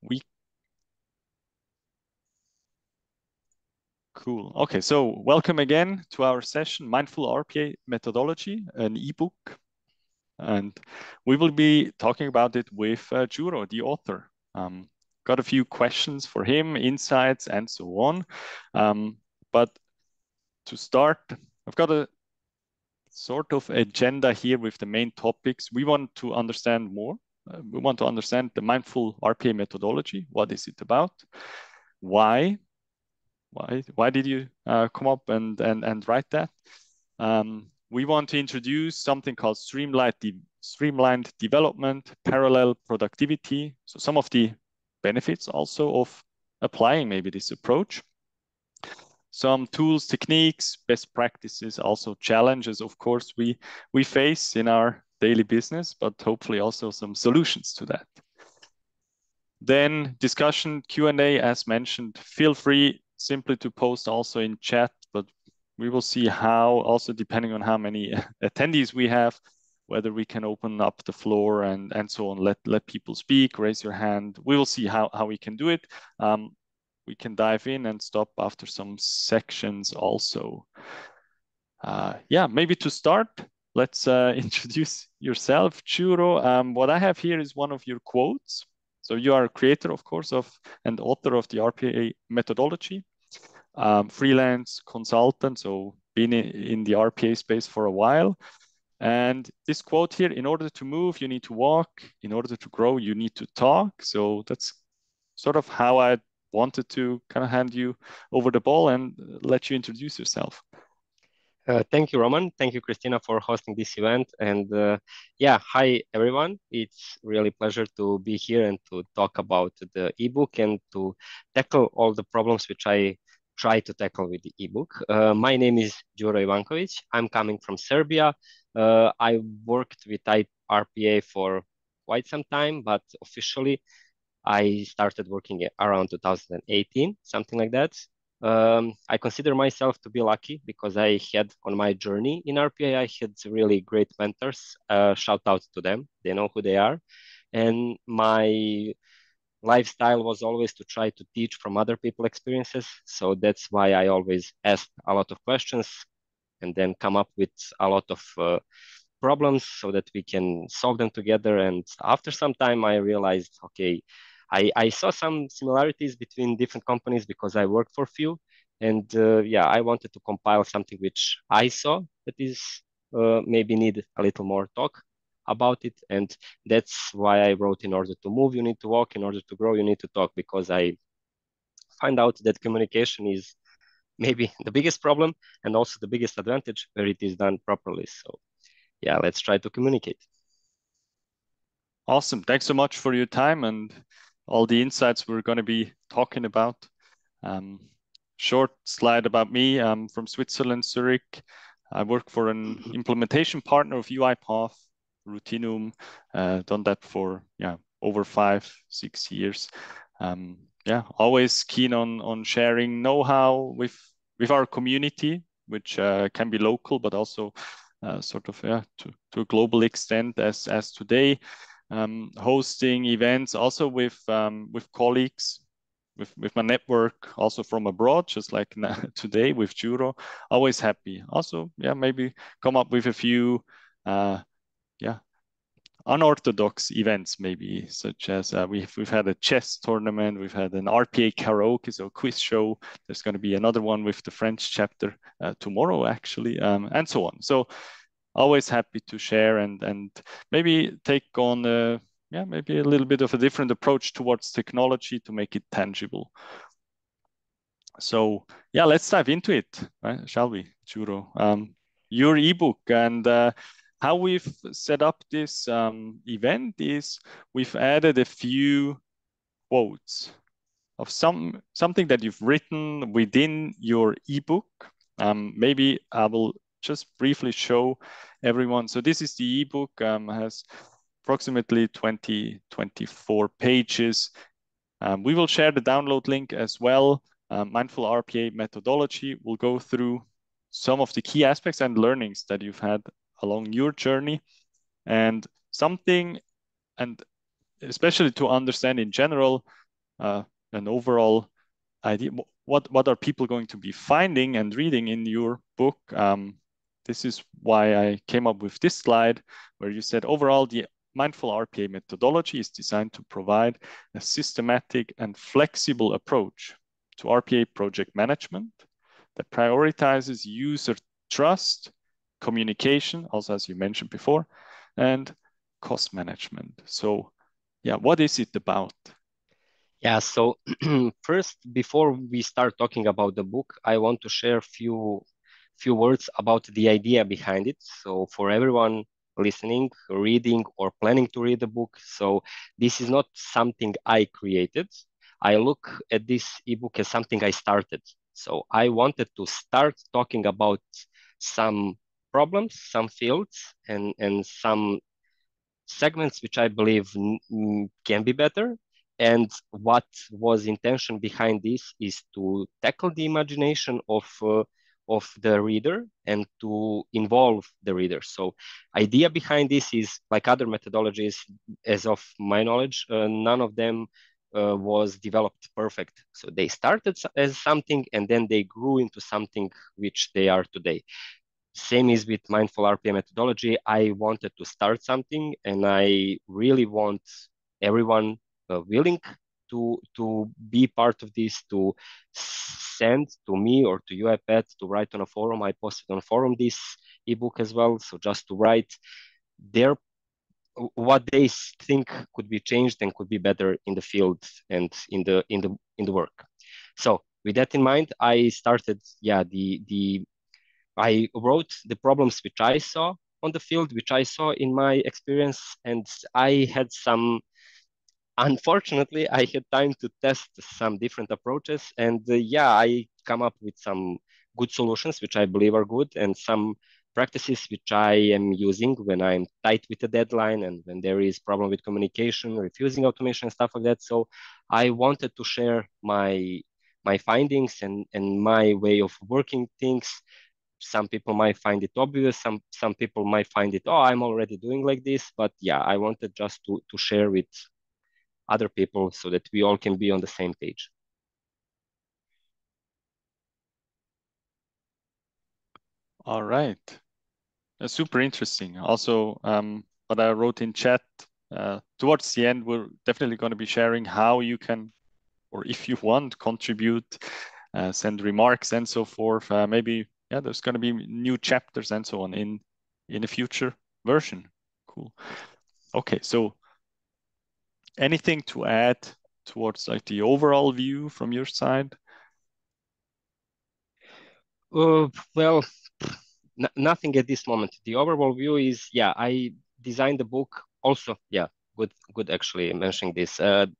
Cool. Okay, so welcome again to our session, Mindful RPA Methodology, an ebook. And we will be talking about it with Juro, the author. Got a few questions for him, insights, and so on. But to start, I've got a sort of agenda here with the main topics. We want to understand more. We want to understand the Mindful RPA methodology. What is it about? Why? Why did you come up and write that? We want to introduce something called streamlined development, parallel productivity. So some of the benefits also of applying maybe this approach. Some tools, techniques, best practices, also challenges, of course, we face in our daily business, but hopefully also some solutions to that. Then discussion, Q&A, as mentioned, feel free simply to post also in chat, but we will see how, also depending on how many attendees we have, whether we can open up the floor and so on, let people speak, raise your hand. We will see how we can do it. We can dive in and stop after some sections also. Yeah, maybe to start, let's introduce yourself, Juro. What I have here is one of your quotes. So you are a creator, of course, and author of the RPA methodology, freelance consultant, so been in the RPA space for a while. And this quote here, in order to move, you need to walk. In order to grow, you need to talk. So that's sort of how I wanted to kind of hand you over the ball and let you introduce yourself. Thank you, Roman. Thank you, Christina, for hosting this event. And yeah, hi, everyone. It's really a pleasure to be here and to talk about the ebook and to tackle all the problems which I try to tackle with the ebook. My name is Juro Ivankovic. I'm coming from Serbia. I worked with RPA for quite some time, but officially I started working around 2018, something like that. I consider myself to be lucky because I had on my journey in RPA, I had really great mentors. Shout out to them. They know who they are. And my lifestyle was always to try to teach from other people's experiences. So that's why I always ask a lot of questions and then come up with a lot of problems so that we can solve them together. And after some time, I realized, okay, I saw some similarities between different companies because I worked for a few. And yeah, I wanted to compile something which I saw that is maybe need a little more talk about it. And that's why I wrote, in order to move, you need to walk. In order to grow, you need to talk, because I find out that communication is maybe the biggest problem and also the biggest advantage where it is done properly. So yeah, let's try to communicate. Awesome. Thanks so much for your time and all the insights we're going to be talking about. Short slide about me. I'm from Switzerland, Zurich. I work for an implementation partner of UiPath, Routinum. Done that for over 5-6 years. Yeah, always keen on sharing know-how with our community, which can be local, but also sort of to a global extent as today. Hosting events also with colleagues, with my network, also from abroad, just like today with Juro. Always happy. Also, yeah, maybe come up with a few, unorthodox events, maybe such as we've had a chess tournament, we've had an RPA karaoke, so quiz show. There's going to be another one with the French chapter tomorrow, actually, and so on. So always happy to share and maybe take on maybe a little bit of a different approach towards technology to make it tangible. So yeah, let's dive into it, right? Shall we, Juro? Your ebook and how we've set up this event is we've added a few quotes of something that you've written within your ebook. Maybe I will just briefly show everyone. So this is the ebook, has approximately 24 pages. We will share the download link as well. Mindful RPA methodology will go through some of the key aspects and learnings that you've had along your journey, and especially to understand in general an overall idea. What are people going to be finding and reading in your book? This is why I came up with this slide where you said overall the mindful RPA methodology is designed to provide a systematic and flexible approach to RPA project management that prioritizes user trust, communication, also as you mentioned before, and cost management. So yeah, what is it about? Yeah, so first, before we start talking about the book, I want to share few words about the idea behind it. So for everyone listening, reading, or planning to read the book, so this is not something I created. I look at this ebook as something I started. So I wanted to start talking about some problems, some fields, and some segments which I believe can be better. And what was intention behind this is to tackle the imagination of the reader and to involve the reader. So idea behind this is like other methodologies, as of my knowledge, none of them was developed perfect. So they started as something and then they grew into something which they are today. Same is with mindful RPA methodology. I wanted to start something, and I really want everyone willing to be part of this, to send to me or to you, iPad, to write on a forum. I posted on forum this ebook as well. So just to write their what they think could be changed and could be better in the field and in the work. So with that in mind, I started, I wrote the problems which I saw on the field, which I saw in my experience, and I had some. Unfortunately, I had time to test some different approaches, and I come up with some good solutions which I believe are good, and some practices which I am using when I'm tight with a deadline and when there is problem with communication, refusing automation, and stuff like that. So I wanted to share my findings and my way of working things. Some people might find it obvious, some people might find it, oh, I'm already doing like this. But yeah, I wanted just to share with other people so that we all can be on the same page. All right. Super interesting. Also, what I wrote in chat, towards the end, we're definitely going to be sharing how you can, or if you want, contribute, send remarks and so forth. Maybe, yeah, there's going to be new chapters and so on in a future version. Cool. Okay, so anything to add towards like the overall view from your side? Well, nothing at this moment. The overall view is, I designed the book also. Yeah, good actually mentioning this.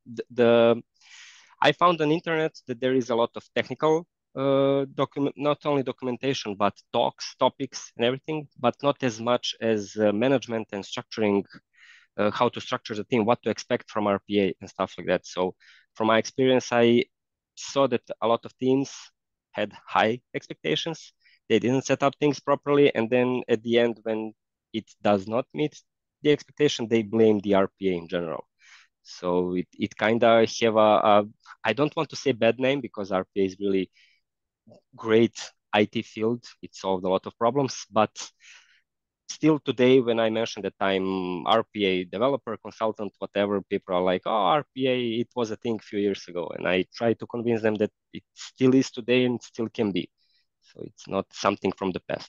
I found on internet that there is a lot of technical document, not only documentation, but talks, topics, and everything, but not as much as management and structuring, how to structure the team, what to expect from RPA and stuff like that. So from my experience, I saw that a lot of teams had high expectations. They didn't set up things properly. And then at the end, when it does not meet the expectation, they blame the RPA in general. So it kind of have I don't want to say bad name because RPA is really great IT field. It solved a lot of problems, but still today, when I mention that I'm RPA developer, consultant, whatever, people are like, oh, RPA, it was a thing a few years ago. And I try to convince them that it still is today and still can be. So it's not something from the past.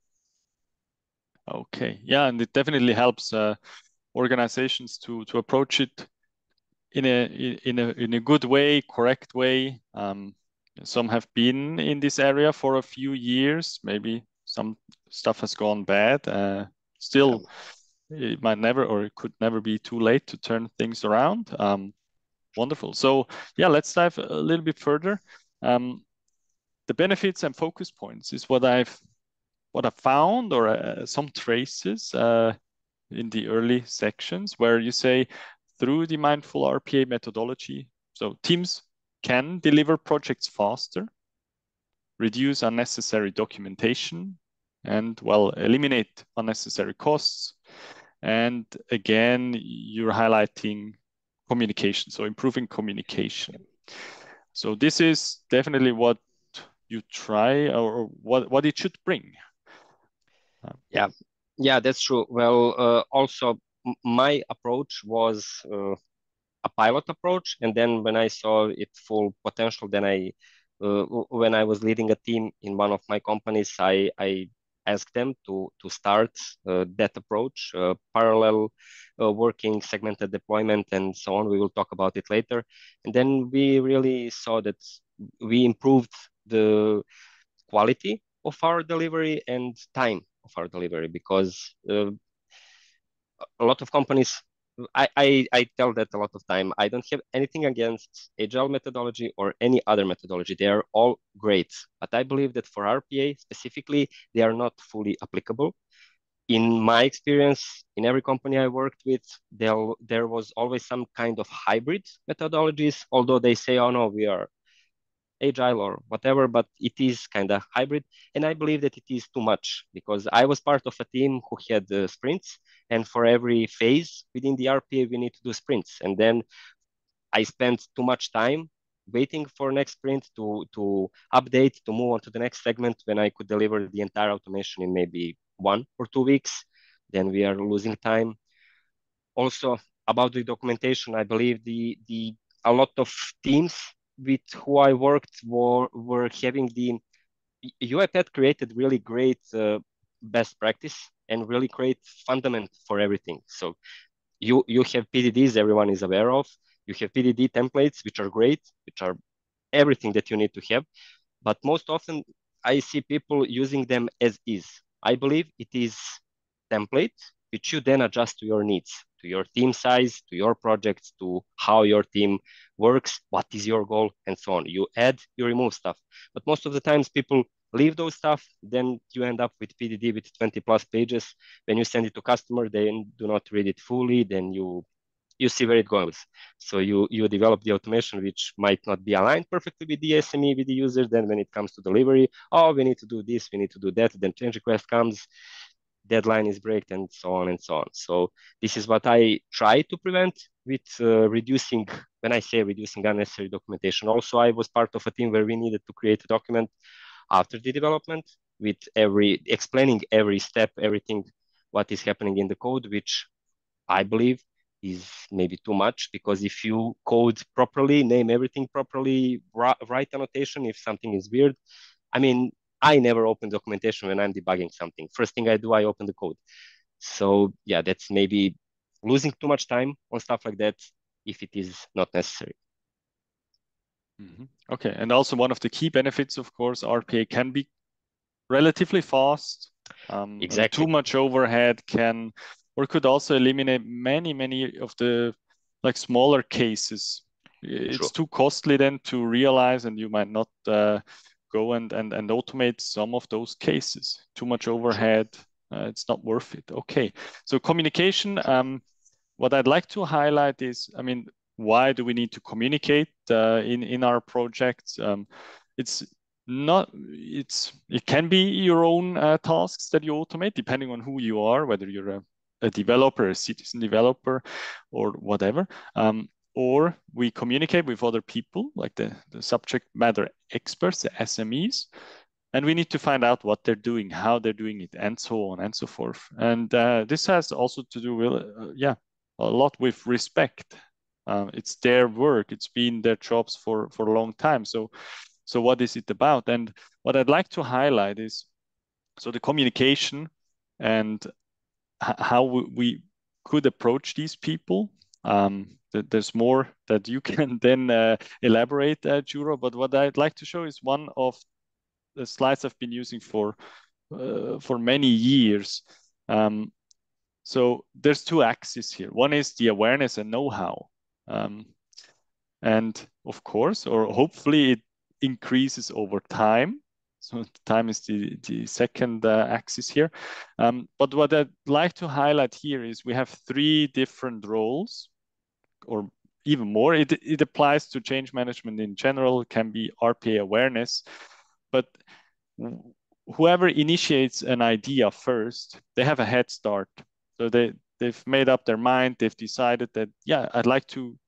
Okay, yeah, and it definitely helps organizations to approach it in a good way, correct way. Some have been in this area for a few years. Maybe some stuff has gone bad. Still, it might never, or it could never be too late to turn things around. Wonderful. So yeah, let's dive a little bit further. The benefits and focus points is what I found, or some traces in the early sections where you say through the mindful RPA methodology, so teams can deliver projects faster, reduce unnecessary documentation, and well, eliminate unnecessary costs. And again, you're highlighting communication. So improving communication. So this is definitely what you try, or what it should bring. Yeah, that's true. Well, also my approach was a pilot approach, and then when I saw its full potential, then when I was leading a team in one of my companies, I asked them to start that approach, parallel working, segmented deployment, and so on. We will talk about it later, and then we really saw that we improved the quality of our delivery and time of our delivery, because a lot of companies, I tell that a lot of time. I don't have anything against agile methodology or any other methodology. They are all great, but I believe that for RPA specifically, they are not fully applicable. In my experience, in every company I worked with, there was always some kind of hybrid methodologies, although they say, oh no, we are agile or whatever, but it is kind of hybrid. And I believe that it is too much, because I was part of a team who had sprints, and for every phase within the RPA, we need to do sprints. And then I spent too much time waiting for next sprint to update, to move on to the next segment, when I could deliver the entire automation in maybe 1 or 2 weeks. Then we are losing time. Also, about the documentation, I believe the a lot of teams with who I worked were having the UiPath created really great best practice and really great fundament for everything. So you have PDDs everyone is aware of. You have PDD templates, which are great, which are everything that you need to have. But most often I see people using them as is. I believe it is template which you then adjust to your needs, to your team size, to your projects, to how your team works, what is your goal, and so on. You add, you remove stuff. But most of the times people leave those stuff, then you end up with PDD with 20 plus pages. When you send it to customer, they do not read it fully, then you see where it goes. So you develop the automation which might not be aligned perfectly with the SME, with the user. Then when it comes to delivery, oh, we need to do this, we need to do that. Then change request comes, deadline is break, and so on and so on. So this is what I try to prevent with reducing. When I say reducing unnecessary documentation, also I was part of a team where we needed to create a document after the development with explaining every step, everything, what is happening in the code, which I believe is maybe too much, because if you code properly, name everything properly, write annotation if something is weird. I mean, I never open documentation when I'm debugging something. First thing I do, I open the code. So yeah, that's maybe losing too much time on stuff like that if it is not necessary. Okay, and also one of the key benefits, of course, RPA can be relatively fast. Exactly. Too much overhead can, or could also eliminate many of the like smaller cases. It's True. too costly then to realize, and you might not go and automate some of those cases. Too much overhead, it's not worth it. Okay, so communication. What I'd like to highlight is, I mean, why do we need to communicate in our projects? It's not, it can be your own tasks that you automate, depending on who you are, whether you're a developer, a citizen developer, or whatever. Or we communicate with other people, like the subject matter experts, the SMEs, and we need to find out what they're doing, how they're doing it, and so on and so forth. And this has also to do with, a lot with respect. It's their work. It's been their jobs for a long time. So what is it about? And what I'd like to highlight is, so the communication and how we could approach these people. There's more that you can then elaborate, Juro. But what I'd like to show is one of the slides I've been using for many years. So there's two axes here. One is the awareness and know-how. And of course, or hopefully it increases over time. So time is the second axis here. But what I'd like to highlight here is we have three different roles, or even more. It applies to change management in general. It can be RPA awareness. But whoever initiates an idea first, they have a head start. So they've made up their mind. They've decided that, yeah, I'd like to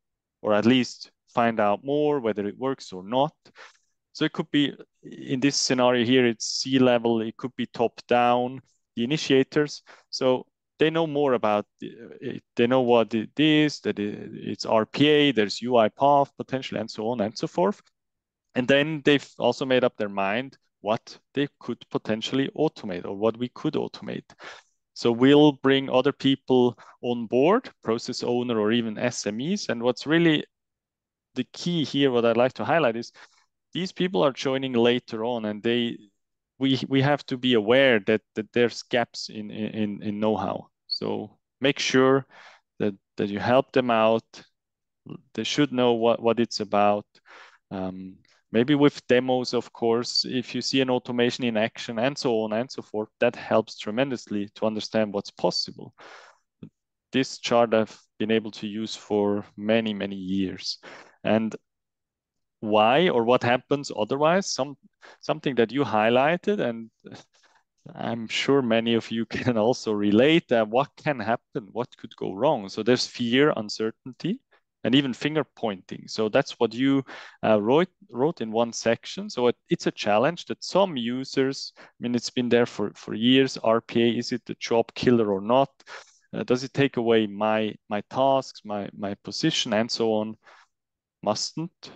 or at least find out more whether it works or not. So it could be, in this scenario here, it's C-level, it could be top down, the initiators. So they know more about it. They know what it is, that it's RPA, there's UiPath potentially, and so on and so forth. And then they've also made up their mind what they could potentially automate or what we could automate. So we'll bring other people on board, process owner or even SMEs. And what's really the key here, what I'd like to highlight is these people are joining later on, and we have to be aware that there's gaps in know-how. So make sure that you help them out. They should know what it's about. Maybe with demos, of course, if you see an automation in action and so on and so forth, that helps tremendously to understand what's possible. This chart I've been able to use for many, many years. And why or what happens otherwise? Something that you highlighted, and I'm sure many of you can also relate. What can happen? What could go wrong? So there's fear, uncertainty, and even finger pointing. So that's what you wrote in one section. So it's a challenge that some users, I mean, it's been there for years. RPA, is it the job killer or not? Does it take away my tasks, my position, and so on? Mustn't.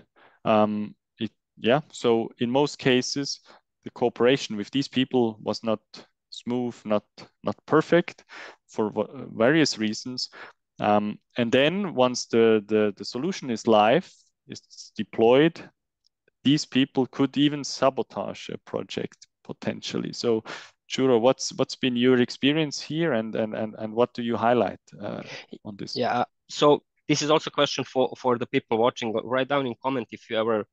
So in most cases, the cooperation with these people was not smooth, not perfect for various reasons. And then once the solution is live, it's deployed, these people could even sabotage a project potentially. So Juro, what's been your experience here, and what do you highlight on this? Yeah, so this is also a question for the people watching. Write down in comment if you ever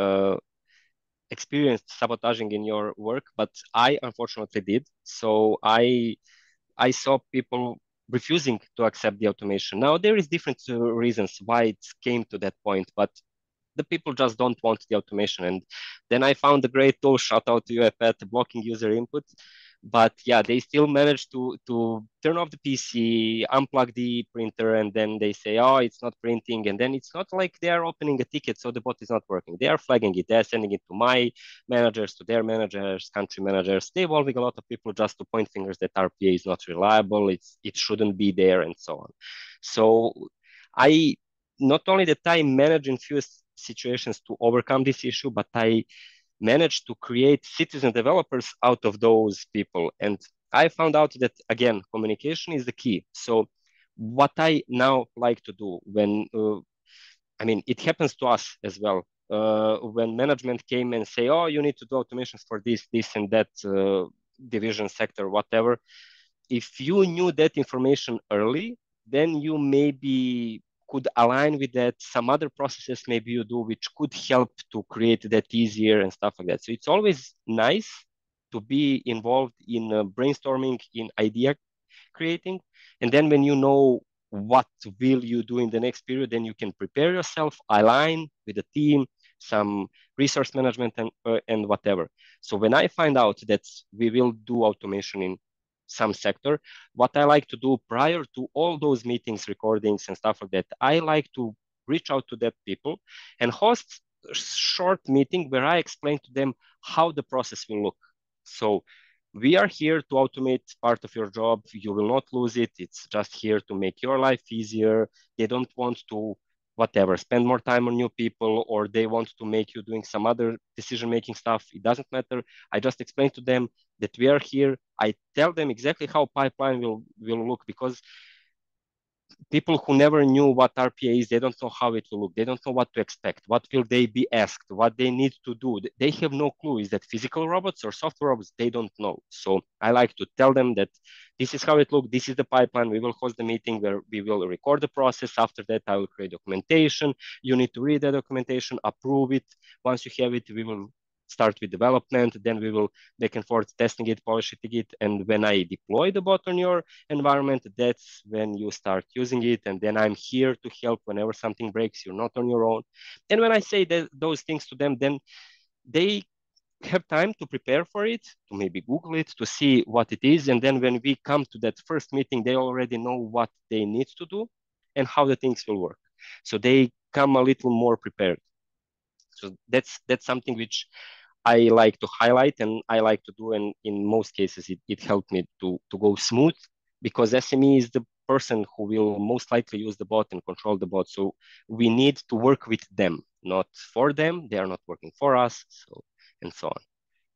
experienced sabotaging in your work, but I unfortunately did. So I saw people refusing to accept the automation. Now there is different reasons why it came to that point, but the people just don't want the automation. And then I found a great tool, shout out to UiPath, blocking user input. But yeah, they still managed to turn off the PC, unplug the printer, and then they say, oh, it's not printing. And then it's not like they are opening a ticket, so the bot is not working. They are flagging it. They're sending it to my managers, to their managers, country managers. They're involving a lot of people just to point fingers that RPA is not reliable. It shouldn't be there, and so on. So I not only that I manage in few situations to overcome this issue, but I managed to create citizen developers out of those people. And I found out that, again, communication is the key. So what I now like to do when, it happens to us as well. When management came and say, oh, you need to do automations for this, and that division, sector, whatever. If you knew that information early, then you maybe could align with that. Some other processes maybe you do which could help to create that easier and stuff like that. So it's always nice to be involved in brainstorming, in idea creating. And then when you know what will you do in the next period, then you can prepare yourself, align with the team, some resource management and whatever. So when I find out that we will do automation in some sector, what I like to do prior to all those meetings, recordings and stuff like that, I like to reach out to that people and host a short meeting where I explain to them how the process will look. So we are here to automate part of your job. You will not lose it. It's just here to make your life easier. They don't want to whatever, spend more time on new people, or they want to make you doing some other decision-making stuff. It doesn't matter. I just explain to them that we are here. I tell them exactly how pipeline will look, because people who never knew what RPA is, they don't know how it will look. They don't know what to expect. What will they be asked? What they need to do? They have no clue. Is that physical robots or software robots? They don't know. So I like to tell them that this is how it looks. This is the pipeline. We will host the meeting where we will record the process. After that, I will create documentation. You need to read the documentation, approve it. Once you have it, we will start with development, then we will back and forth testing it, polishing it. And when I deploy the bot on your environment, that's when you start using it. And then I'm here to help whenever something breaks. You're not on your own. And when I say those things to them, then they have time to prepare for it, to maybe Google it, to see what it is. And then when we come to that first meeting, they already know what they need to do and how the things will work. So they become a little more prepared. So that's something which I like to highlight and I like to do. And in most cases, it helped me to go smooth, because SME is the person who will most likely use the bot and control the bot. So we need to work with them, not for them. They are not working for us. So, and so on.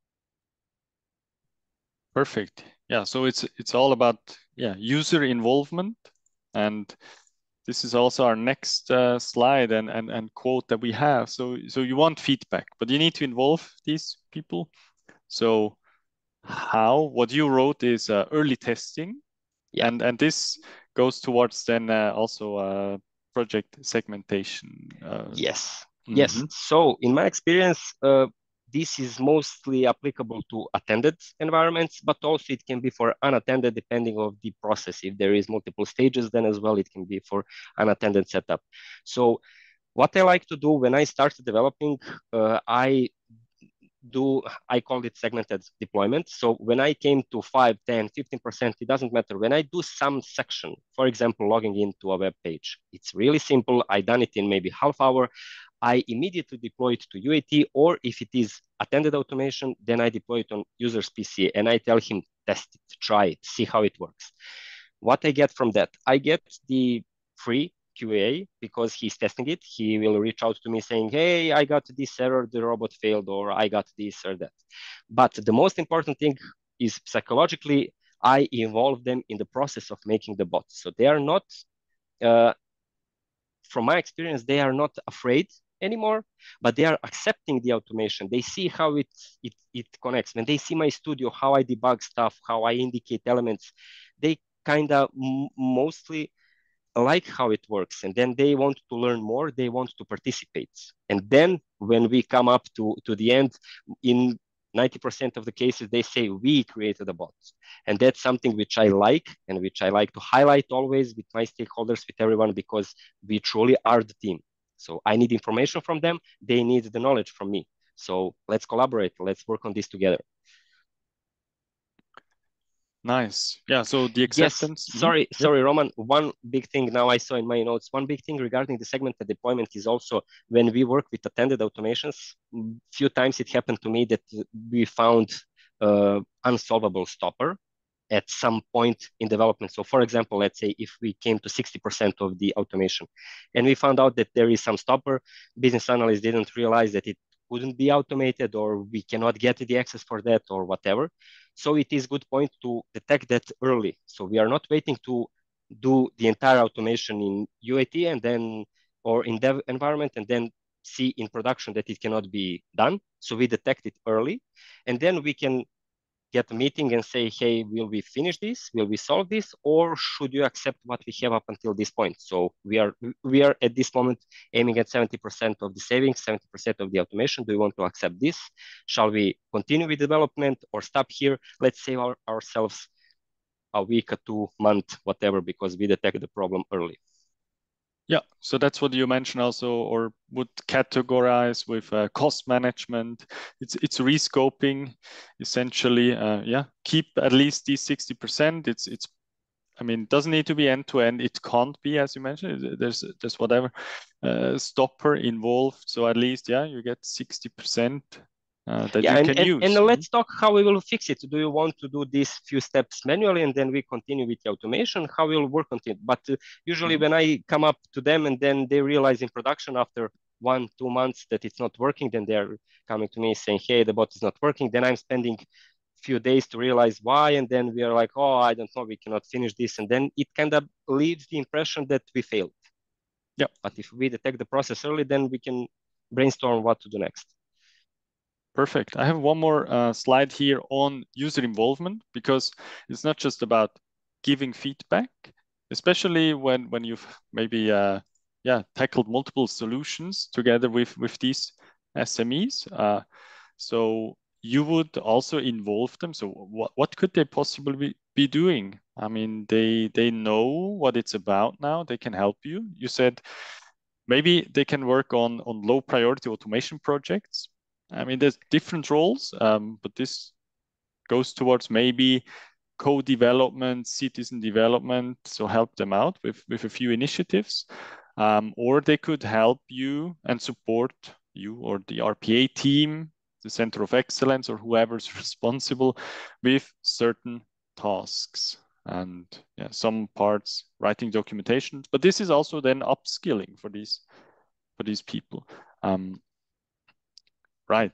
Perfect. Yeah. So it's all about user involvement, and this is also our next slide and quote that we have. So you want feedback, but you need to involve these people. So what you wrote is early testing, Yeah. and this goes towards then also project segmentation. Yes. Yes. Mm-hmm. So in my experience, this is mostly applicable to attended environments, but also it can be for unattended depending of the process. If there is multiple stages, then as well it can be for unattended setup. So what I like to do when I started developing, I call it segmented deployment. So when I came to 5, 10, 15%, it doesn't matter. When I do some section, for example, logging into a web page, it's really simple. I done it in maybe half hour. I immediately deploy it to UAT, or if it is attended automation, then I deploy it on user's PC and I tell him, test it, try it, see how it works. What I get from that? I get the free QA because he's testing it. He will reach out to me saying, hey, I got this error, the robot failed, or I got this or that. But the most important thing is psychologically, I involve them in the process of making the bot. So they are not, from my experience, they are not afraid anymore, but they are accepting the automation. They see how it connects. When they see my studio, how I debug stuff, how I indicate elements, they kind of mostly like how it works, and then they want to learn more, they want to participate. And then when we come up to the end, in 90% of the cases they say we created a bot. And that's something which I like, and which I like to highlight always with my stakeholders, with everyone, because we truly are the team. So I need information from them, they need the knowledge from me. So let's collaborate, let's work on this together. Nice. Yeah. So the Yes, acceptance. Yep. sorry, Roman. One big thing now I saw in my notes, one big thing regarding the segmented deployment is also when we work with attended automations, few times it happened to me that we found unsolvable stopper at some point in development. So for example, let's say if we came to 60% of the automation and we found out that there is some stopper, business analysts didn't realize that it couldn't be automated, or we cannot get the access for that, or whatever. So it is good point to detect that early. So we are not waiting to do the entire automation in UAT and then, or in dev environment, and then see in production that it cannot be done. So we detect it early, and then we can get a meeting and say, hey, will we finish this? Will we solve this? Or should you accept what we have up until this point? So we are at this moment aiming at 70% of the savings, 70% of the automation. Do you want to accept this? Shall we continue with development or stop here? Let's save ourselves a week, a 2 month, whatever, because we detect the problem early. Yeah, so that's what you mentioned also, or would categorize with cost management. It's rescoping, essentially. Yeah, keep at least these 60%. I mean, it doesn't need to be end to end. It can't be, as you mentioned. There's whatever stopper involved. So at least, yeah, you get 60% that you can and use. let's talk how we will fix it. Do you want to do these few steps manually and then we continue with the automation? How we will work on it? But usually when I come up to them and then they realize in production after 1-2 months that it's not working, then they're coming to me saying, hey, the bot is not working. Then I'm spending few days to realize why, and then we are like, oh, I don't know, we cannot finish this, and then it kind of leaves the impression that we failed. Yeah. But if we detect the process early, then we can brainstorm what to do next. Perfect. I have one more slide here on user involvement, because it's not just about giving feedback, especially when you've maybe tackled multiple solutions together with these SMEs. So you would also involve them. So what could they possibly be doing? I mean, they know what it's about now. They can help you. You said maybe they can work on low priority automation projects. I mean, there's different roles, but this goes towards maybe co-development, citizen development. So help them out with a few initiatives. or they could help you and support you or the RPA team, the Center of Excellence, or whoever's responsible with certain tasks. And yeah, some parts writing documentation, but this is also then upskilling for these people. Right.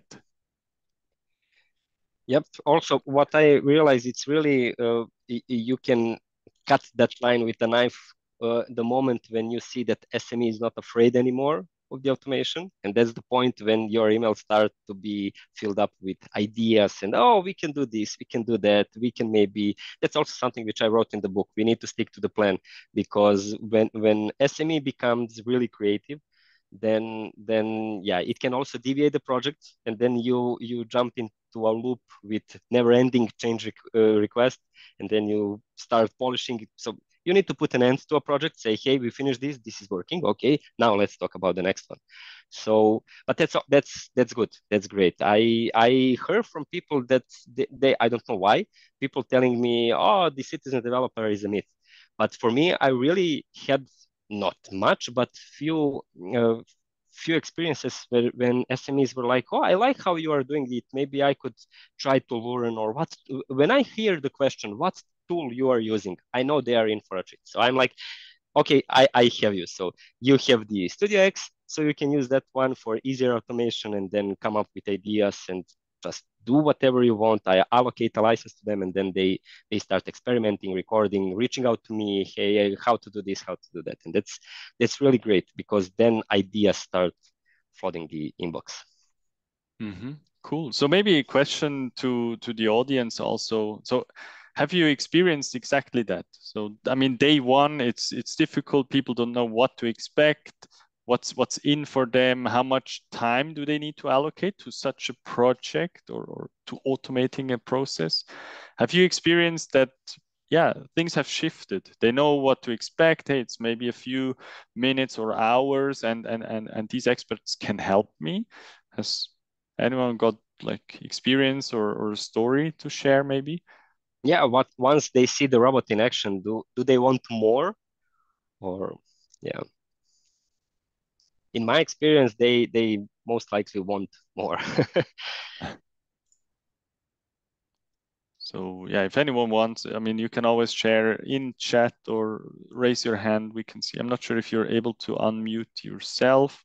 Yep. Also, what I realize, it's really you can cut that line with a knife the moment when you see that SME is not afraid anymore of the automation, and that's the point when your emails start to be filled up with ideas and, oh, we can do this, we can do that, we can maybe. That's also something which I wrote in the book. We need to stick to the plan, because when SME becomes really creative, then yeah, it can also deviate the project, and then you jump into a loop with never-ending change request, and then you start polishing it. So you need to put an end to a project, say, hey, we finished this is working, okay, now let's talk about the next one. So, but that's good, that's great. I heard from people that they I don't know why, people telling me, oh, the citizen developer is a myth. But for me, I really had not much, but uh, few experiences where when SMEs were like, "Oh, I like how you are doing it. Maybe I could try to learn." Or what? When I hear the question, "What tool you are using?" I know they are in for a treat. So I'm like, "Okay, I have you. So you have the Studio X, so you can use that one for easier automation, and then come up with ideas and just do whatever you want. I allocate a license to them, and then they start experimenting, recording, reaching out to me. Hey, how to do this, how to do that, and that's really great, because then ideas start flooding the inbox. Mm-hmm. Cool. So maybe a question to the audience also. So have you experienced exactly that? So I mean, day one, it's difficult. People don't know what to expect, what's in for them, how much time do they need to allocate to such a project or to automating a process. Have you experienced that? Yeah, things have shifted. They know what to expect. Hey, it's maybe a few minutes or hours, and these experts can help me. Has anyone got like experience or a story to share maybe? Yeah, what once they see the robot in action, do they want more? Or yeah, in my experience, they most likely want more. So yeah, if anyone wants, I mean, you can always share in chat or raise your hand. We can see. I'm not sure if you're able to unmute yourself.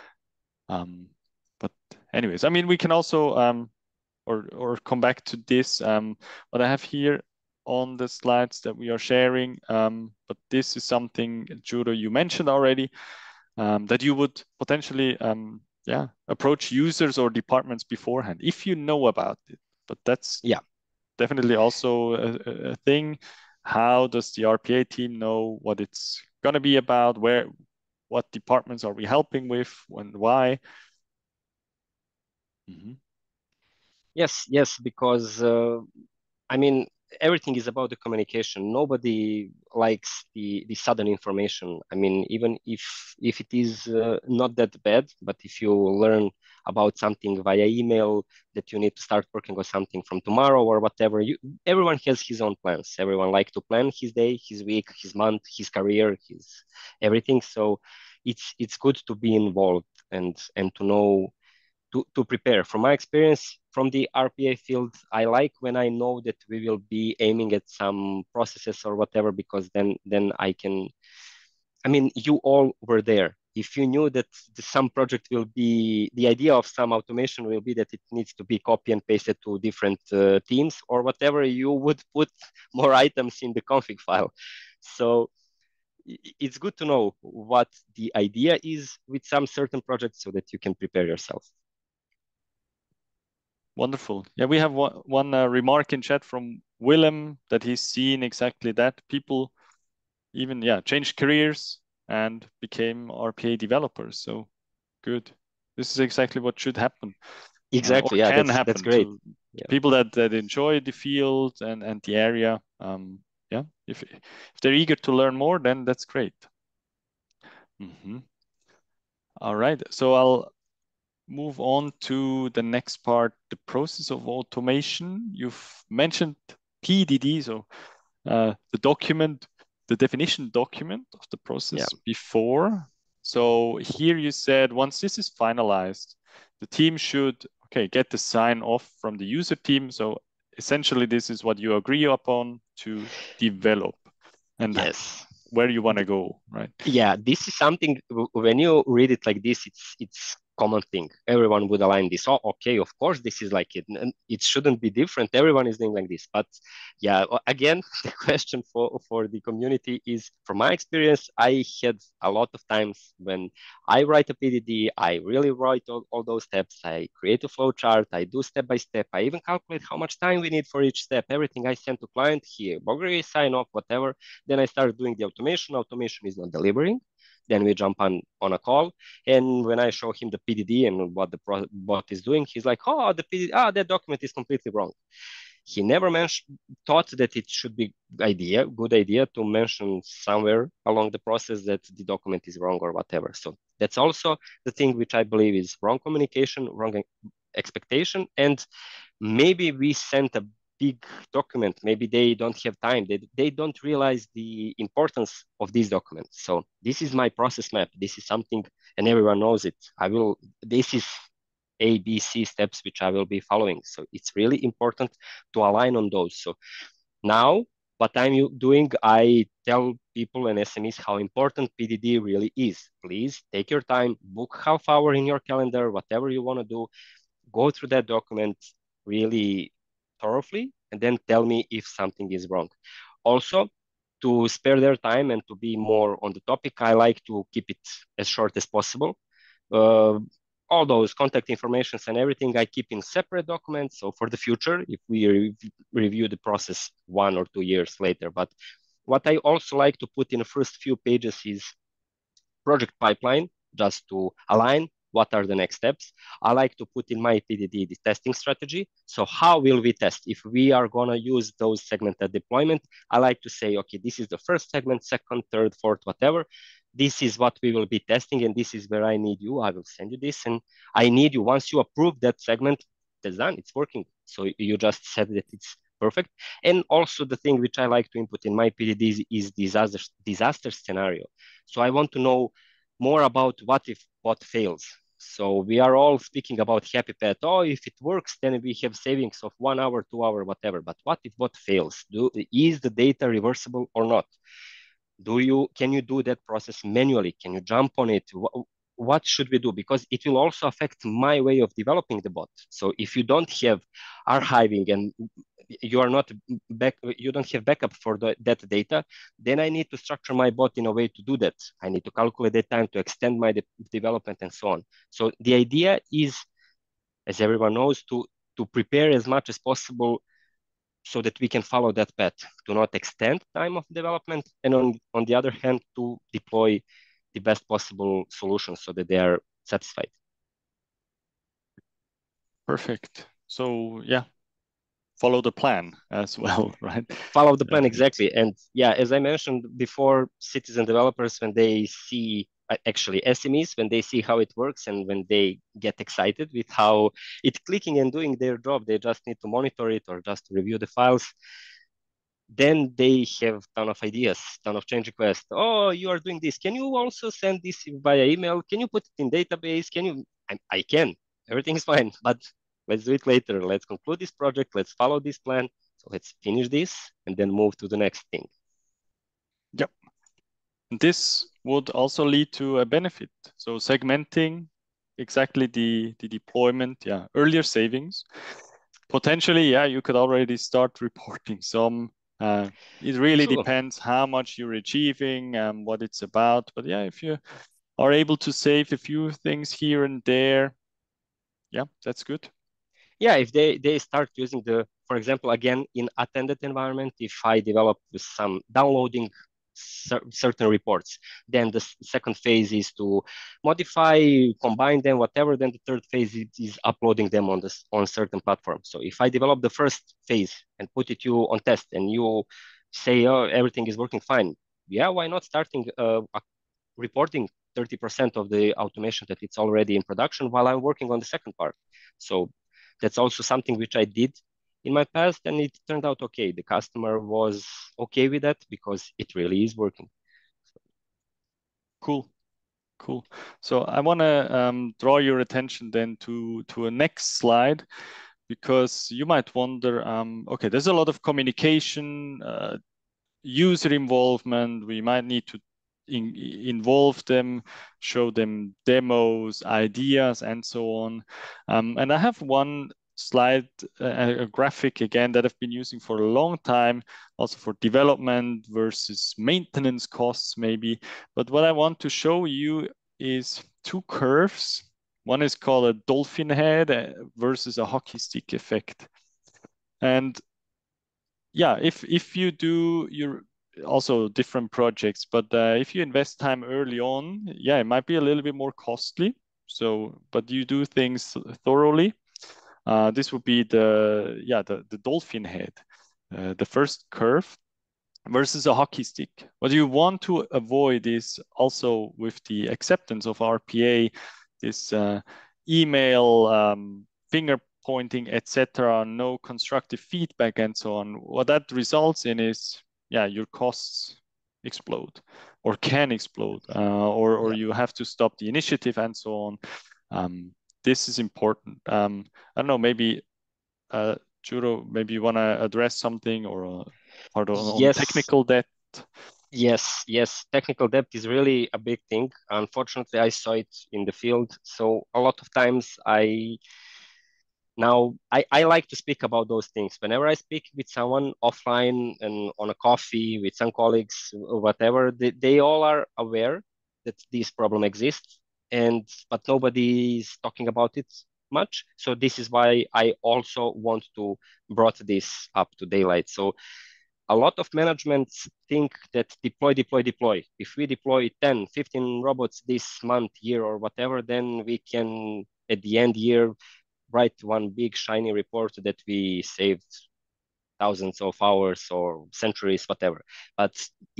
But anyways, I mean, we can also or come back to this. What I have here on the slides that we are sharing. But this is something, Juro, you mentioned already, that you would potentially yeah, approach users or departments beforehand if you know about it. But that's Yeah. definitely also a thing. How does the RPA team know what it's going to be about? What departments are we helping with, and why? Mm-hmm. Yes, because I mean, everything is about the communication. Nobody likes the sudden information. I mean, even if it is not that bad, but if you learn about something via email that you need to start working on something from tomorrow or whatever, everyone has his own plans. Everyone likes to plan his day, his week, his month, his career, his everything. So it's good to be involved and to know to prepare. From my experience from the RPA field, I like when I know that we will be aiming at some processes or whatever, because then I can. I mean, you all were there. If you knew that some project will be, the idea of some automation will be that it needs to be copy and pasted to different teams or whatever, you would put more items in the config file. So it's good to know what the idea is with some certain projects so that you can prepare yourself. Wonderful. Yeah, we have one remark in chat from Willem that he's seen exactly that. People even, yeah, changed careers and became RPA developers. So good. This is exactly what should happen or Exactly. Yeah, can that's happen great. to Yeah. people that enjoy the field and the area. Yeah, if they're eager to learn more, then that's great. Mm-hmm. All right. So I'll move on to the next part, the process of automation. You've mentioned PDD, so the document, the definition document of the Yeah. process before. So here you said once this is finalized, the team should, okay, get the sign off from the user team. So essentially, this is what you agree upon to develop and Yes. where you want to go, right? Yeah, this is something when you read it like this, it's common thing. Everyone would align this. Oh, okay, of course, this is like it, and it shouldn't be different. Everyone is doing like this. But yeah, again, the question for the community is, from my experience, I had a lot of times when I write a PDD, I really write all those steps. I create a flow chart. I do step by step. I even calculate how much time we need for each step. Everything I send to client here, agree, sign off, whatever. Then I start doing the automation. Automation is not delivering. Then we jump on a call. And when I show him the PDD and what the bot is doing, he's like, oh, the PDD, that document is completely wrong. He never thought that it should be good idea to mention somewhere along the process that the document is wrong or whatever. So that's also the thing which I believe is wrong communication, wrong expectation. And maybe we sent a big document. Maybe they don't have time. They don't realize the importance of these documents. So this is my process map. This is something, and everyone knows it. This is A, B, C steps which I will be following. So it's really important to align on those. So now what I'm doing, I tell people and SMEs how important PDD really is. Please take your time, book half hour in your calendar, whatever you want to do, go through that document really thoroughly, and then tell me if something is wrong. Also, to spare their time and to be more on the topic, I like to keep it as short as possible. Uh, all those contact informations and everything I keep in separate documents. So for the future, if we review the process 1 or 2 years later. But what I also like to put in the first few pages is project pipeline, just to align what are the next steps. I like to put in my PDD the testing strategy. So how will we test? If we are going to use those segmented deployment, I like to say, okay, this is the first segment, second, third, fourth, whatever. This is what we will be testing, and this is where I need you. I will send you this, and I need you. Once you approve that segment, that's done. It's working. So you just said that it's perfect. And also the thing which I like to input in my PDD is disaster scenario. So I want to know more about what if bot fails. So we are all speaking about happy path. Oh, if it works, then we have savings of 1 hour, 2 hour, whatever. But what if bot fails? Is the data reversible or not? Can you do that process manually? Can you jump on it? What should we do? Because it will also affect my way of developing the bot. So if you don't have archiving and you don't have backup for that data, then I need to structure my bot in a way to do that. I need to calculate the time to extend my development and so on. So the idea is, as everyone knows, to prepare as much as possible so that we can follow that path, to not extend time of development, and on the other hand, to deploy the best possible solutions so that they are satisfied. Perfect. So yeah, follow the plan as well, right? Follow the plan exactly. And yeah, as I mentioned before, citizen developers, when they see actually SMEs, when they see how it works and when they get excited with how it's clicking and doing their job, they just need to monitor it or just review the files. Then they have ton of ideas, ton of change requests. Oh, you are doing this. Can you also send this via email? Can you put it in database? Can you? I can. Everything is fine, but let's do it later. Let's conclude this project. Let's follow this plan. So let's finish this and then move to the next thing. Yep. This would also lead to a benefit. So segmenting exactly the deployment, yeah, earlier savings. Potentially, yeah, you could already start reporting some. It really True. depends how much you're achieving and what it's about. But yeah, if you are able to save a few things here and there, yeah, that's good. Yeah, if they start using for example, again, in attended environment, if I develop with some downloading certain reports, then the second phase is to modify, combine them, whatever. Then the third phase is uploading them on certain platforms. So if I develop the first phase and put it you on test and you say, oh, everything is working fine, yeah, why not starting reporting 30% of the automation that it's already in production while I'm working on the second part. So that's also something which I did in my past, and it turned out okay. The customer was okay with that because it really is working. Cool. Cool. So I want to draw your attention then to a next slide, because you might wonder, okay, there's a lot of communication, user involvement. We might need to involve them, show them demos, ideas, and so on. And I have one slide, a graphic again that I've been using for a long time, also for development versus maintenance costs maybe. But what I want to show you is two curves. One is called a dolphin head versus a hockey stick effect. And yeah, if you do your also different projects, but if you invest time early on, yeah, it might be a little bit more costly. So, but you do things thoroughly. This would be the dolphin head, the first curve versus a hockey stick. What you want to avoid is also with the acceptance of RPA, this email, finger pointing, etc., no constructive feedback, and so on. What that results in is, yeah, your costs explode or can explode, or Yeah. you have to stop the initiative and so on. This is important. I don't know, maybe Juro, maybe you want to address something or part on Yes, technical debt. yes. Technical debt is really a big thing. Unfortunately, I saw it in the field. So a lot of times I like to speak about those things. Whenever I speak with someone offline and on a coffee with some colleagues, whatever, they all are aware that this problem exists, and but nobody is talking about it much. So this is why I also want to brought this up to daylight. So a lot of managements think that deploy. If we deploy 10, 15 robots this month, year, or whatever, then we can, at the end year, write one big shiny report that we saved thousands of hours or centuries, whatever. But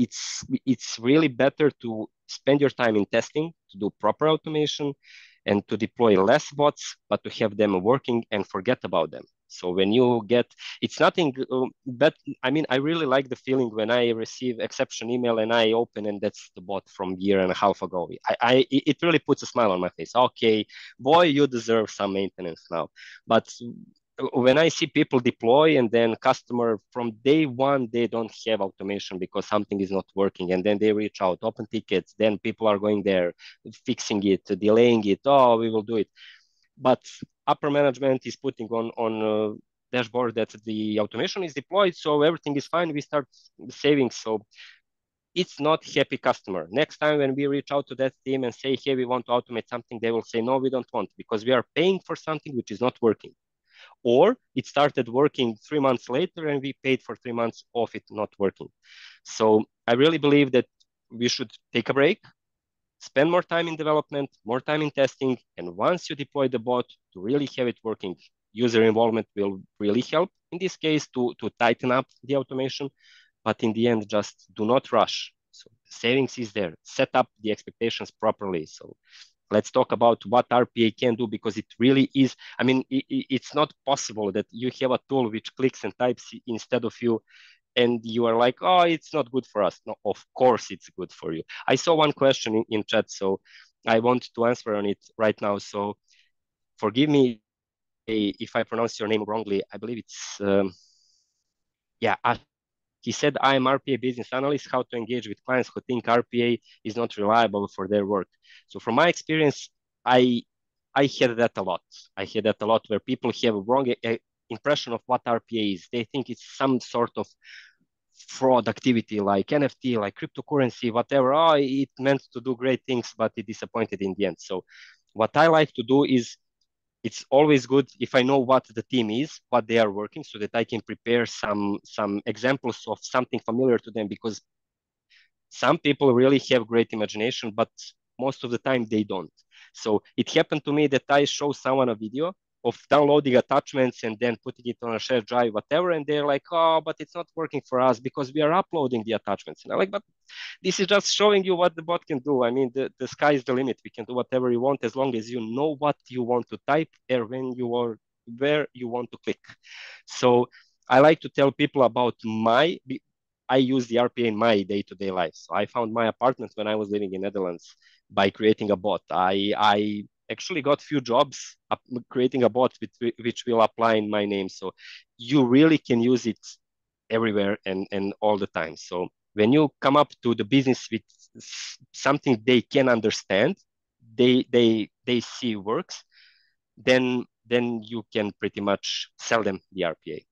it's really better to spend your time in testing, to do proper automation, and to deploy less bots, but to have them working and forget about them. So when you get, it's nothing, but I mean, I really like the feeling when I receive exception email and I open and that's the bot from a year and a half ago. It really puts a smile on my face. Okay, boy, you deserve some maintenance now. But when I see people deploy and then customer from day one, they don't have automation because something is not working. And then they reach out, open tickets, then people are going there, fixing it, delaying it. Oh, we will do it. But upper management is putting on dashboard that the automation is deployed. So everything is fine. We start saving. So it's not happy customer. Next time when we reach out to that team and say, hey, we want to automate something, they will say, no, we don't want because we are paying for something which is not working. Or it started working 3 months later and we paid for 3 months of it not working. So I really believe that we should take a break, spend more time in development, more time in testing, and once you deploy the bot to really have it working, user involvement will really help in this case to tighten up the automation. But in the end, just do not rush. So savings is there. Set up the expectations properly. So let's talk about what RPA can do because it really is. I mean, it's not possible that you have a tool which clicks and types instead of you, and you are like, oh, it's not good for us. No, of course it's good for you. I saw one question in chat, so I want to answer on it right now. So forgive me if I pronounce your name wrongly. I believe it's yeah. He said, I am RPA business analyst, how to engage with clients who think RPA is not reliable for their work. So from my experience, I I had that a lot. I had that a lot where people have a wrong impression of what RPA is. They think it's some sort of fraud activity like NFT, like cryptocurrency, whatever. Oh, it meant to do great things, but it disappointed in the end. So what I like to do is it's always good if I know what the team is, what they are working, so that I can prepare some examples of something familiar to them. Because some people really have great imagination, but most of the time they don't. So it happened to me that I show someone a video of downloading attachments and then putting it on a shared drive, whatever, and they're like, "Oh, but it's not working for us because we are uploading the attachments." And I'm like, "But this is just showing you what the bot can do. I mean, the sky is the limit. We can do whatever you want as long as you know what you want to type and when you are where you want to click." So I like to tell people about I use the RPA in my day-to-day life. So I found my apartment when I was living in Netherlands by creating a bot. I actually got few jobs creating a bot which will apply in my name. So you really can use it everywhere and all the time. So when you come up to the business with something they can understand, they see works, then you can pretty much sell them the RPA.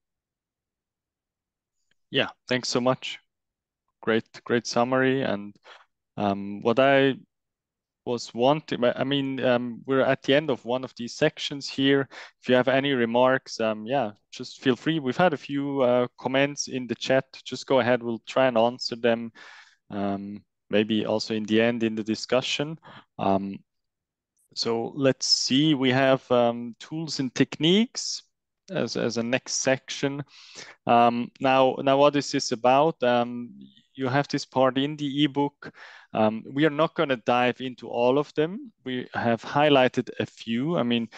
Yeah, thanks so much. Great summary. And what I was wanting, I mean, we're at the end of one of these sections here. If you have any remarks, yeah, just feel free. We've had a few comments in the chat. Just go ahead. We'll try and answer them. Maybe also in the end in the discussion. So let's see. We have tools and techniques as a next section. Now, what is this about? You have this part in the ebook. We are not going to dive into all of them. We have highlighted a few. I mean,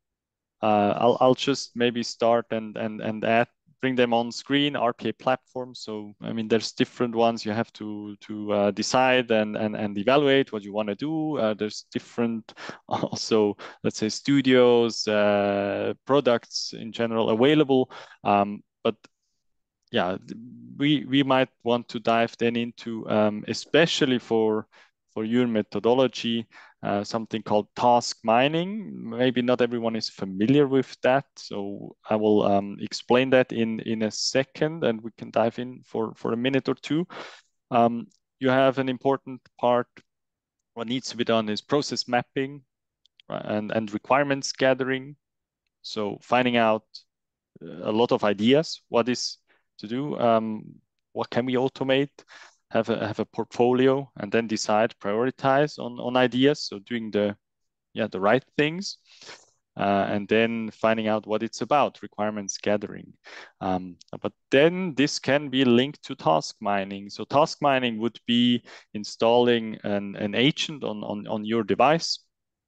I'll just maybe start and add, bring them on screen. RPA platforms. So I mean, there's different ones. You have to decide and evaluate what you want to do. There's different also, let's say, studios, products in general available. But yeah, we might want to dive then into, especially for your methodology, something called task mining. Maybe not everyone is familiar with that, so I will explain that in a second, and we can dive in for a minute or two. You have an important part. What needs to be done is process mapping, and requirements gathering. So finding out a lot of ideas. What is to do? What can we automate? Have a portfolio, and then decide, prioritize on ideas. So doing the right things, and then finding out what it's about, requirements gathering. But then this can be linked to task mining. So task mining would be installing an agent on your device,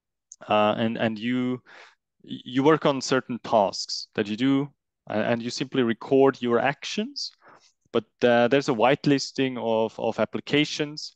and you work on certain tasks that you do, and you simply record your actions. But there's a whitelisting of applications.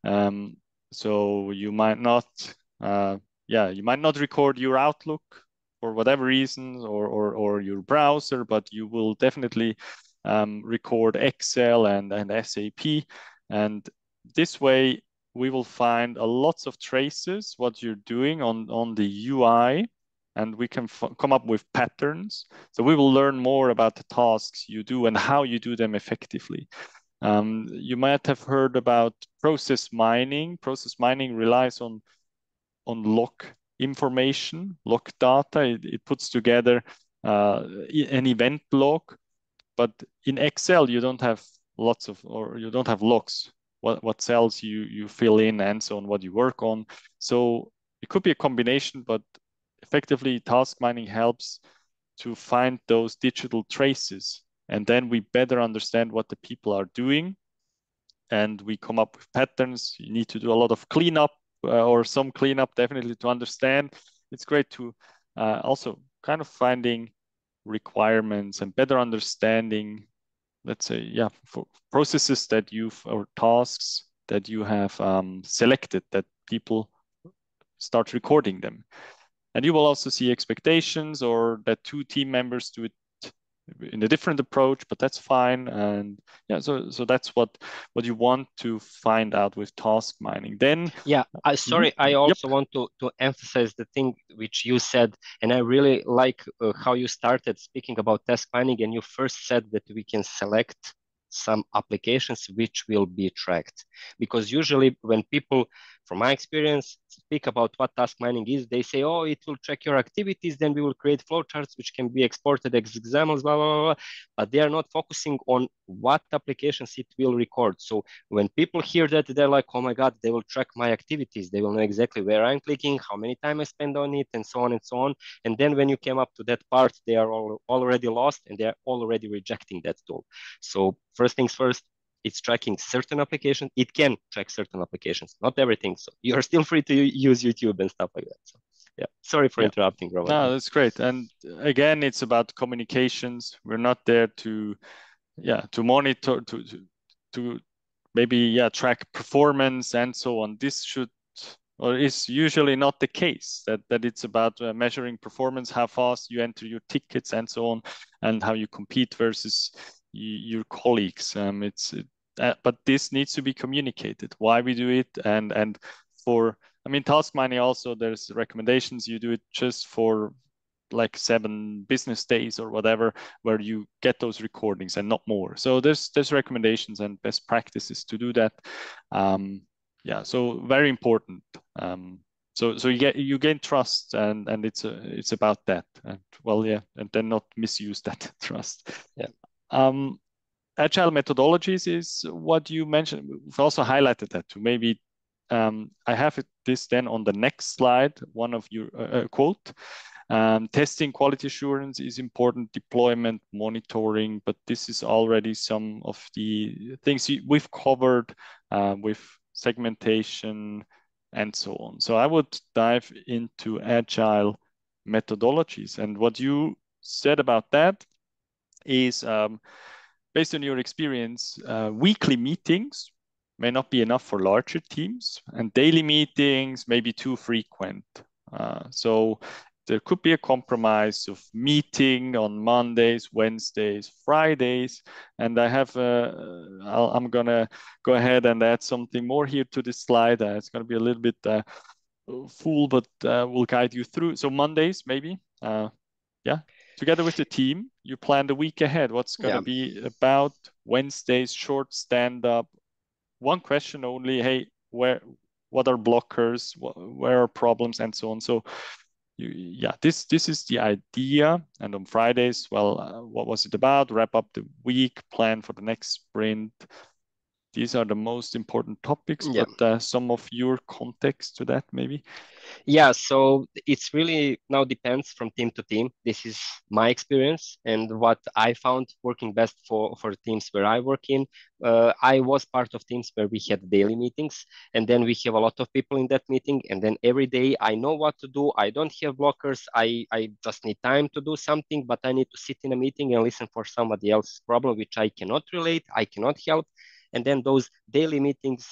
So you might not, you might not record your Outlook for whatever reasons, or your browser, but you will definitely record Excel and SAP. And this way, we will find a lots of traces what you're doing on the UI, and we can come up with patterns. So we will learn more about the tasks you do and how you do them effectively. You might have heard about process mining. Process mining relies on log information, log data. It puts together an event log, but in Excel you don't have you don't have logs. What cells you fill in and so on, what you work on. So it could be a combination, but effectively task mining helps to find those digital traces, and then we better understand what the people are doing, and we come up with patterns. You need to do a lot of cleanup, or some cleanup definitely, to understand. It's great to also kind of finding requirements and better understanding, let's say, for processes that or tasks that you have selected, that people start recording them. And you will also see expectations, or that two team members do it in a different approach, but that's fine. And so that's what you want to find out with task mining. Then sorry, I also want to emphasize the thing which you said, and I really like how you started speaking about task mining, and you first said that we can select some applications which will be tracked. Because usually when people, from my experience, speak about what task mining is, they say, oh, it will track your activities, then we will create flowcharts which can be exported as examples, blah, blah, blah, blah. But they are not focusing on what applications it will record. So when people hear that, they're like, oh my God, they will track my activities. They will know exactly where I'm clicking, how many time I spend on it, and so on and so on. And then when you came up to that part, they are already lost, and they are already rejecting that tool. So first things first, it's tracking certain applications. It can track certain applications, not everything. So you're still free to use YouTube and stuff like that. So yeah, sorry for interrupting, Roman. No, that's great. And again, it's about communications. We're not there to monitor, to maybe track performance and so on. This should or is usually not the case, that it's about measuring performance, how fast you enter your tickets and so on, and how you compete versus your colleagues. But this needs to be communicated, why we do it, and for, I mean, task mining also, there's recommendations. You do it just for like 7 business days or whatever, where you get those recordings and not more. So there's recommendations and best practices to do that. Yeah, so very important. So you gain trust, and it's about that. And well, yeah, and then not misuse that trust. Yeah. Agile methodologies is what you mentioned. We've also highlighted that too. Maybe I have this then on the next slide, one of your quote. Testing, quality assurance is important, deployment, monitoring, but this is already some of the things we've covered with segmentation and so on. So I would dive into agile methodologies. And what you said about that is, based on your experience, weekly meetings may not be enough for larger teams, and daily meetings may be too frequent. So there could be a compromise of meeting on Mondays, Wednesdays, Fridays, and I'm gonna go ahead and add something more here to this slide. It's gonna be a little bit full, but we'll guide you through. So Mondays, maybe, yeah. Together with the team, you plan the week ahead. What's gonna be about? Wednesdays, short stand-up. One question only. Hey, what are blockers? Where are problems, and so on. So this is the idea. And on Fridays, well, what was it about? Wrap up the week, plan for the next sprint. These are the most important topics, but some of your context to that, maybe. Yeah, so it's really now depends from team to team. This is my experience and what I found working best for teams where I work in. I was part of teams where we had daily meetings, and then we have a lot of people in that meeting, and then every day I know what to do. I don't have blockers. I just need time to do something, but I need to sit in a meeting and listen for somebody else's problem, which I cannot relate, I cannot help. And then those daily meetings,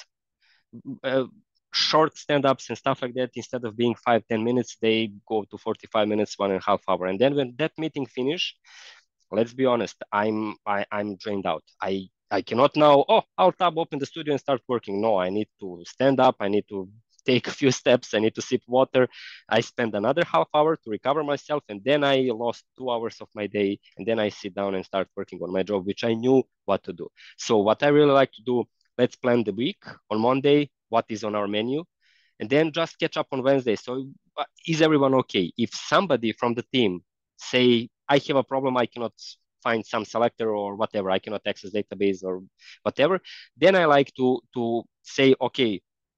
short stand-ups and stuff like that, instead of being 5-10 minutes, they go to 45 minutes, 1.5 hours. And then when that meeting finish, let's be honest, I'm drained out. I cannot now, I'll tab open the studio and start working. No, I need to stand up, I need to take a few steps, I need to sip water. I spend another half hour to recover myself, and then I lost 2 hours of my day, and then I sit down and start working on my job, which I knew what to do. So what I really like to do, let's plan the week on Monday, what is on our menu, and then just catch up on Wednesday. So is everyone okay? If somebody from the team say, I have a problem, I cannot find some selector or whatever, I cannot access database or whatever, then I like to say, okay,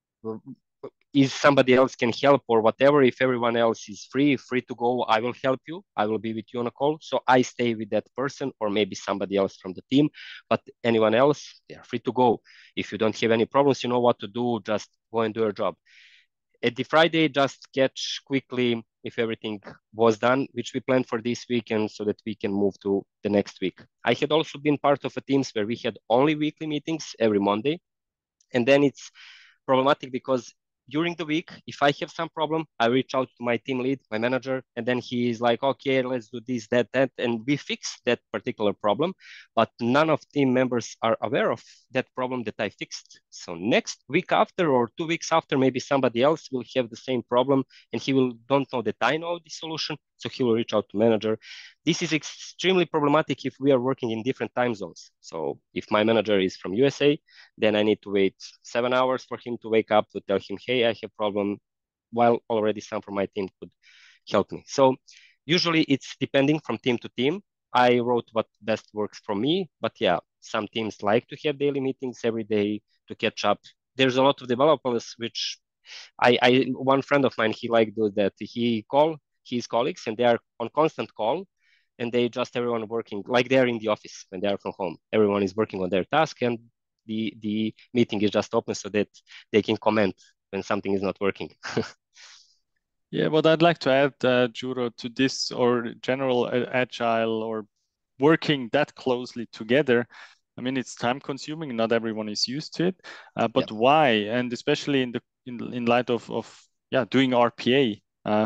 is somebody else can help or whatever. If everyone else is free to go, I will help you. I will be with you on a call. So I stay with that person or maybe somebody else from the team, but anyone else, they're free to go. If you don't have any problems, you know what to do, just go and do your job. At the Friday, just catch quickly if everything was done, which we planned for this weekend so that we can move to the next week. I had also been part of a teams where we had only weekly meetings every Monday. And then it's problematic because during the week, if I have some problem, I reach out to my team lead, my manager, and then he is like, okay, let's do this, that, and we fix that particular problem. But none of team members are aware of that problem that I fixed. So next week after or 2 weeks after, maybe somebody else will have the same problem and he will don't know that I know the solution. So he will reach out to manager. This is extremely problematic if we are working in different time zones. So if my manager is from USA, then I need to wait 7 hours for him to wake up to tell him, hey, I have problem, while already some from my team could help me. So usually it's depending from team to team. I wrote what best works for me, but yeah, some teams like to have daily meetings every day to catch up. There's a lot of developers which one friend of mine, he like do that. He call his colleagues and they are on constant call, and they just everyone working like they're in the office when they are from home. Everyone is working on their task, and the meeting is just open so that they can comment when something is not working. Yeah, what I'd like to add, Juro, to this or general agile or working that closely together, I mean, it's time consuming. Not everyone is used to it, but why? And especially in light of doing RPA.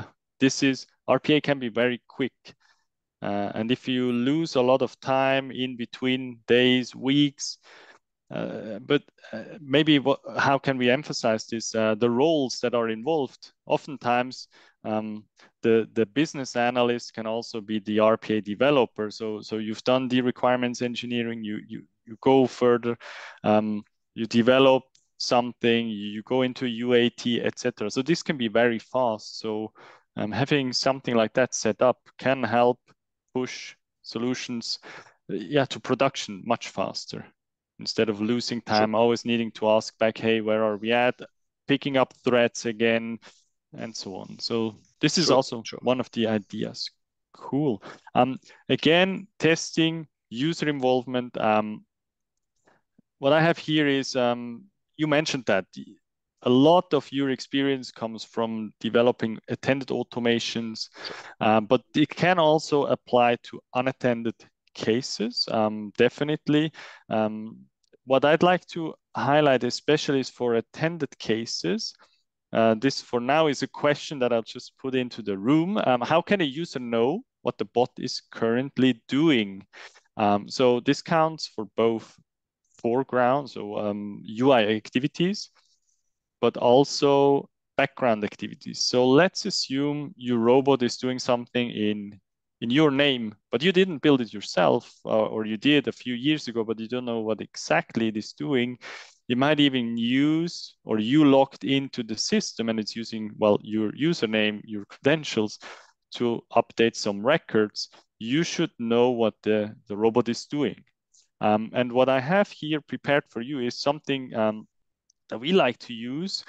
RPA can be very quick. And if you lose a lot of time in between days, weeks, but maybe how can we emphasize this? The roles that are involved. Oftentimes, the business analyst can also be the RPA developer. So you've done the requirements engineering. You go further. You develop something. You go into UAT, etc. So this can be very fast. So having something like that set up can help push solutions, to production much faster, instead of losing time, always needing to ask back, hey, where are we at? Picking up threads again, and so on. So this is also one of the ideas. Cool. Again, testing, user involvement. What I have here is, you mentioned that a lot of your experience comes from developing attended automations, but it can also apply to unattended cases, definitely. What I'd like to highlight especially is for attended cases. This for now is a question that I'll just put into the room. How can a user know what the bot is currently doing? So this counts for both foreground, so UI activities, but also background activities. So let's assume your robot is doing something in your name, but you didn't build it yourself, or you did a few years ago, but you don't know what exactly it is doing. You might even use, or you logged into the system and it's using, well, your username, your credentials to update some records. You should know what the robot is doing. And what I have here prepared for you is something that we like to use.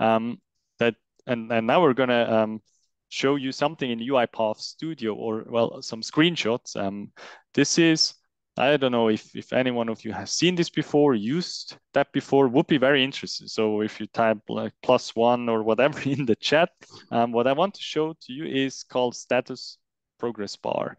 And now we're gonna show you something in UiPath Studio, or well, some screenshots. This is, I don't know if any one of you has seen this before, used that before, would be very interested. So if you type like +1 or whatever in the chat, what I want to show to you is called status progress bar.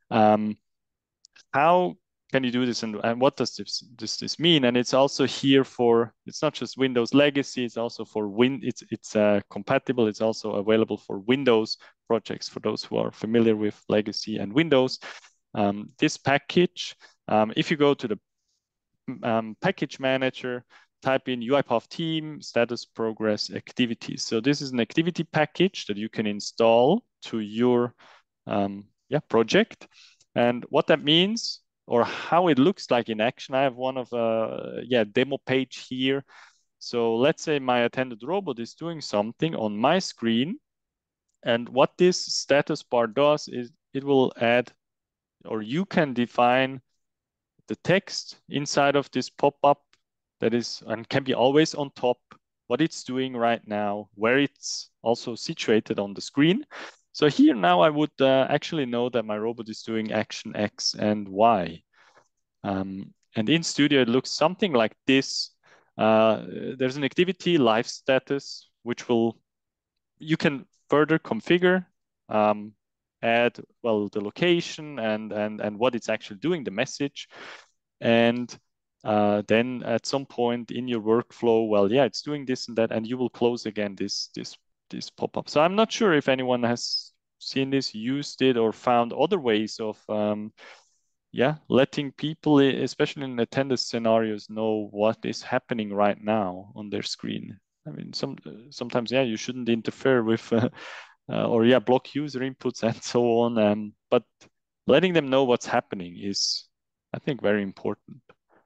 How can you do this, and what does this mean? And it's also here for, it's not just Windows Legacy, it's also for it's compatible. It's also available for Windows projects, for those who are familiar with Legacy and Windows. This package, if you go to the package manager, type in UiPath team status progress activities. So this is an activity package that you can install to your project. And what that means, or how it looks like in action, I have one of demo page here. So let's say my attended robot is doing something on my screen. And what this status bar does is it will add, or you can define the text inside of this pop-up that is, and can be always on top, what it's doing right now, where it's also situated on the screen. So here now I would actually know that my robot is doing action X and Y. And in Studio, it looks something like this. There's an activity live status, which you can further configure, add, well, the location and what it's actually doing, the message. And then at some point in your workflow, well, yeah, it's doing this and that, and you will close again this pop-up. So I'm not sure if anyone has seen this, used it, or found other ways of letting people, especially in attendance scenarios, know what is happening right now on their screen. I mean, sometimes you shouldn't interfere with or block user inputs and so on. But letting them know what's happening is, I think, very important.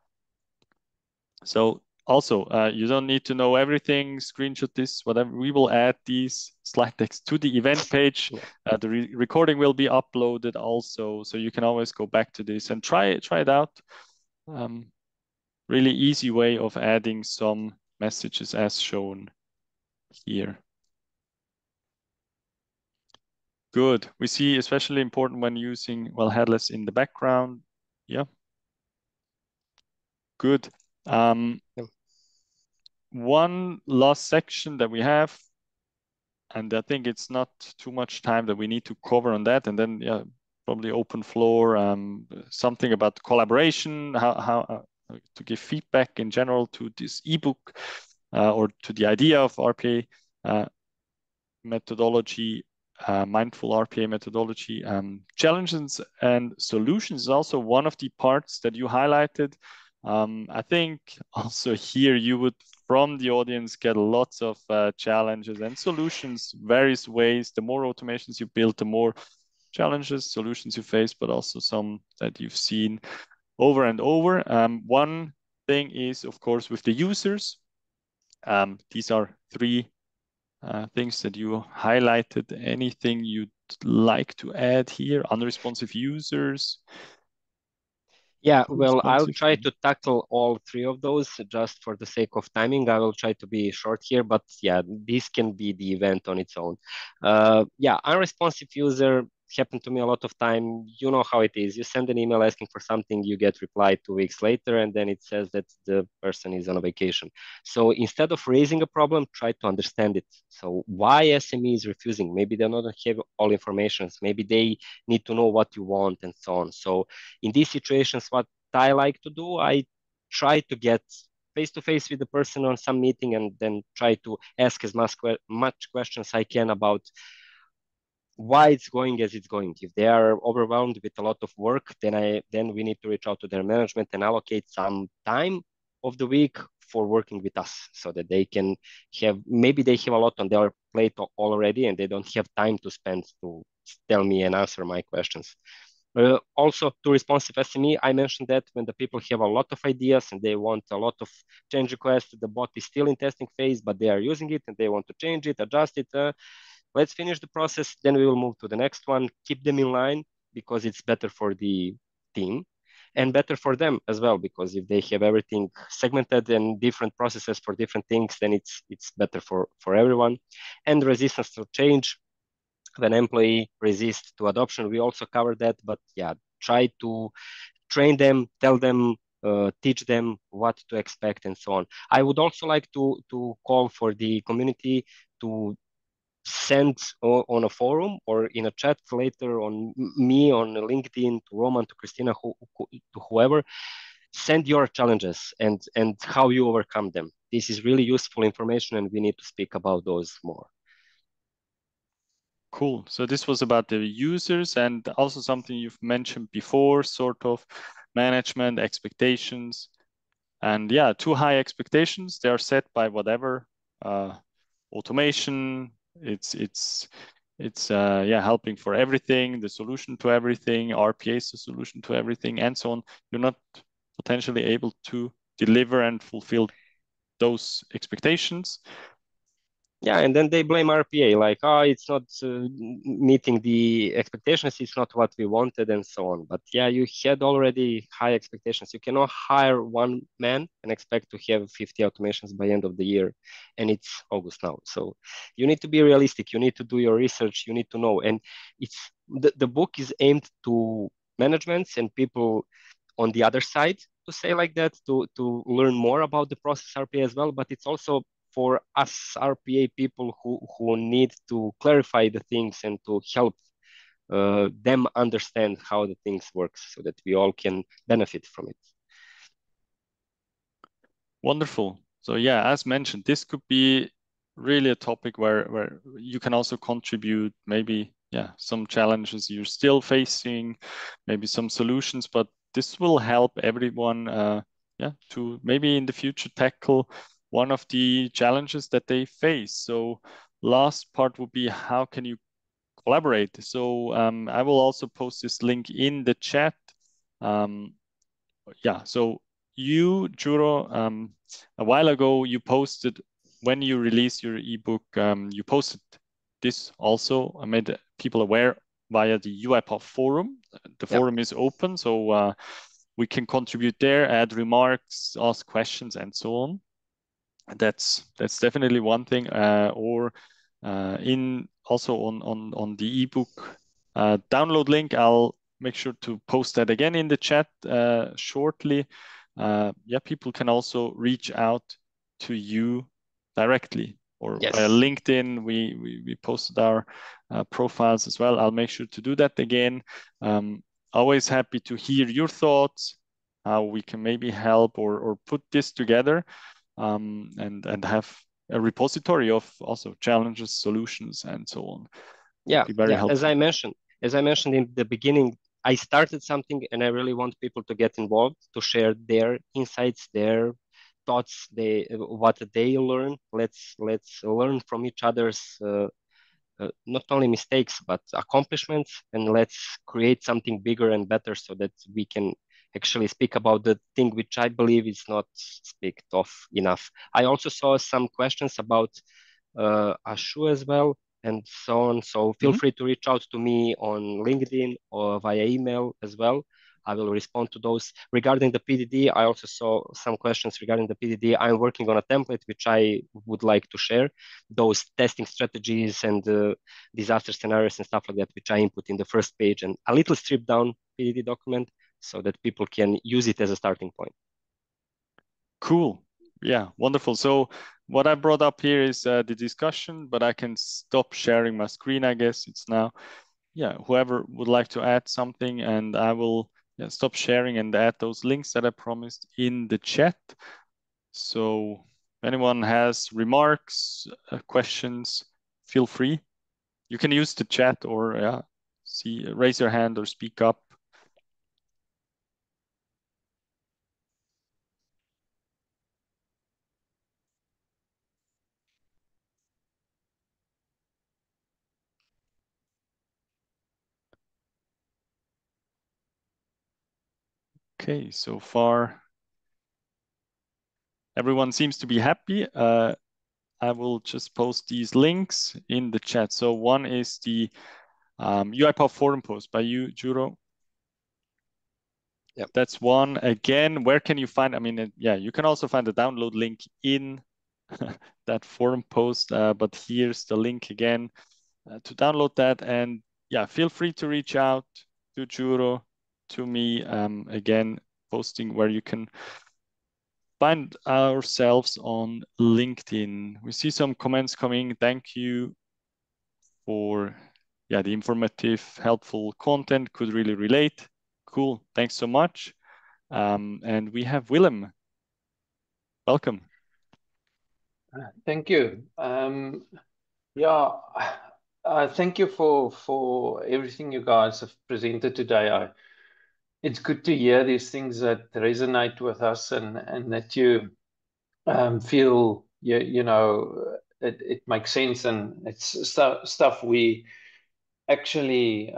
So also, you don't need to know everything, screenshot this, whatever. We will add these slide decks to the event page. The recording will be uploaded also, so you can always go back to this and try it out. Really easy way of adding some messages as shown here. Good. We see especially important when using, well, headless in the background. Yeah. Good. One last section that we have, and I think it's not too much time that we need to cover on that, and then probably open floor, something about collaboration, how to give feedback in general to this ebook. or to the idea of RPA methodology, mindful RPA methodology. Challenges and solutions is also one of the parts that you highlighted. I think also here you would, from the audience, get lots of challenges and solutions, various ways. The more automations you build, the more challenges, solutions you face, but also some that you've seen over and over. One thing is, of course, with the users. These are three things that you highlighted. Anything you'd like to add here? Unresponsive users? Yeah, well, I'll Responsive. try to tackle all three of those just for the sake of timing. I will try to be short here, but yeah, this can be the event on its own. Yeah, unresponsive user happened to me a lot of time. You know how it is. You send an email asking for something, you get reply 2 weeks later, and then it says that the person is on a vacation. So instead of raising a problem, try to understand it. So why SME is refusing? Maybe they don't have all informations. Maybe they need to know what you want and so on. So in these situations, what I like to do, I try to get face to face with the person on some meeting and then try to ask as much questions I can about why it's going as it's going. If they are overwhelmed with a lot of work, then we need to reach out to their management and allocate some time of the week for working with us so that they can have, maybe they have a lot on their plate already and they don't have time to spend to tell me and answer my questions. Also, to responsive SME, I mentioned that when the people have a lot of ideas and they want a lot of change requests, the bot is still in testing phase, but they are using it and they want to change it, adjust it. Let's finish the process, then we will move to the next one. Keep them in line because it's better for the team and better for them as well, because if they have everything segmented and different processes for different things, then it's better for everyone. And resistance to change, when employee resists to adoption, we also cover that, but yeah, try to train them, tell them, teach them what to expect and so on. I would also like to call for the community to send on a forum or in a chat later on me on LinkedIn, to Roman, to Christina, to whoever, send your challenges and how you overcome them. This is really useful information and we need to speak about those more. Cool. So this was about the users and also something you've mentioned before, sort of management expectations. And yeah, too high expectations, they are set by whatever automation. It's yeah, helping for everything, the solution to everything, RPA is the solution to everything, and so on. You're not potentially able to deliver and fulfill those expectations. Yeah, and then they blame RPA, like, oh, it's not meeting the expectations, it's not what we wanted, and so on. But yeah, you had already high expectations. You cannot hire one man and expect to have 50 automations by end of the year, and it's August now. So you need to be realistic. You need to do your research. You need to know, and it's the book is aimed to managements and people on the other side, to say like that, to learn more about the process RPA as well. But it's also for us RPA people who need to clarify the things and to help them understand how the things works so that we all can benefit from it. Wonderful. So yeah, as mentioned, this could be really a topic where you can also contribute, maybe, yeah, some challenges you're still facing, maybe some solutions, but this will help everyone, yeah, to maybe in the future tackle one of the challenges that they face. So last part would be, how can you collaborate? So I will also post this link in the chat. Yeah, so you, Juro, a while ago, you posted, when you released your ebook, you posted this also. I made people aware via the UiPath forum. The Yep. forum is open, so we can contribute there, add remarks, ask questions, and so on. That's definitely one thing. Or in also on the ebook download link, I'll make sure to post that again in the chat shortly. Yeah, people can also reach out to you directly, or Yes. via LinkedIn. We posted our profiles as well. I'll make sure to do that again. Always happy to hear your thoughts, how we can maybe help or put this together. and have a repository of also challenges, solutions, and so on. Yeah, be very helpful. As I mentioned in the beginning, I started something and I really want people to get involved, to share their insights, their thoughts, what they learn. Let's learn from each other's not only mistakes but accomplishments, and let's create something bigger and better so that we can actually speak about the thing which I believe is not speak of enough. I also saw some questions about Ashu as well, and so on. So feel free to reach out to me on LinkedIn or via email as well. I will respond to those. Regarding the PDD, I also saw some questions regarding the PDD. I'm working on a template which I would like to share, those testing strategies and disaster scenarios and stuff like that, which I input in the first page, and a little stripped down PDD document so that people can use it as a starting point. Cool. Yeah, wonderful. So what I brought up here is the discussion, but I can stop sharing my screen, I guess. It's now, yeah, whoever would like to add something, and I will stop sharing and add those links that I promised in the chat. So if anyone has remarks, questions, feel free. You can use the chat or raise your hand or speak up. Okay, so far everyone seems to be happy. I will just post these links in the chat. So one is the UiPath forum post by you, Juro. Yep. That's one. Again, where can you find? I mean, yeah, you can also find the download link in that forum post, but here's the link again to download that. And yeah, feel free to reach out to Juro, to me. Again, posting where you can find ourselves on LinkedIn. We see some comments coming. Thank you for the informative, helpful content. Could really relate. Cool. Thanks so much. And we have Willem. Welcome. Thank you. Thank you for everything you guys have presented today. It's good to hear these things that resonate with us, and that you feel it makes sense, and it's stuff we actually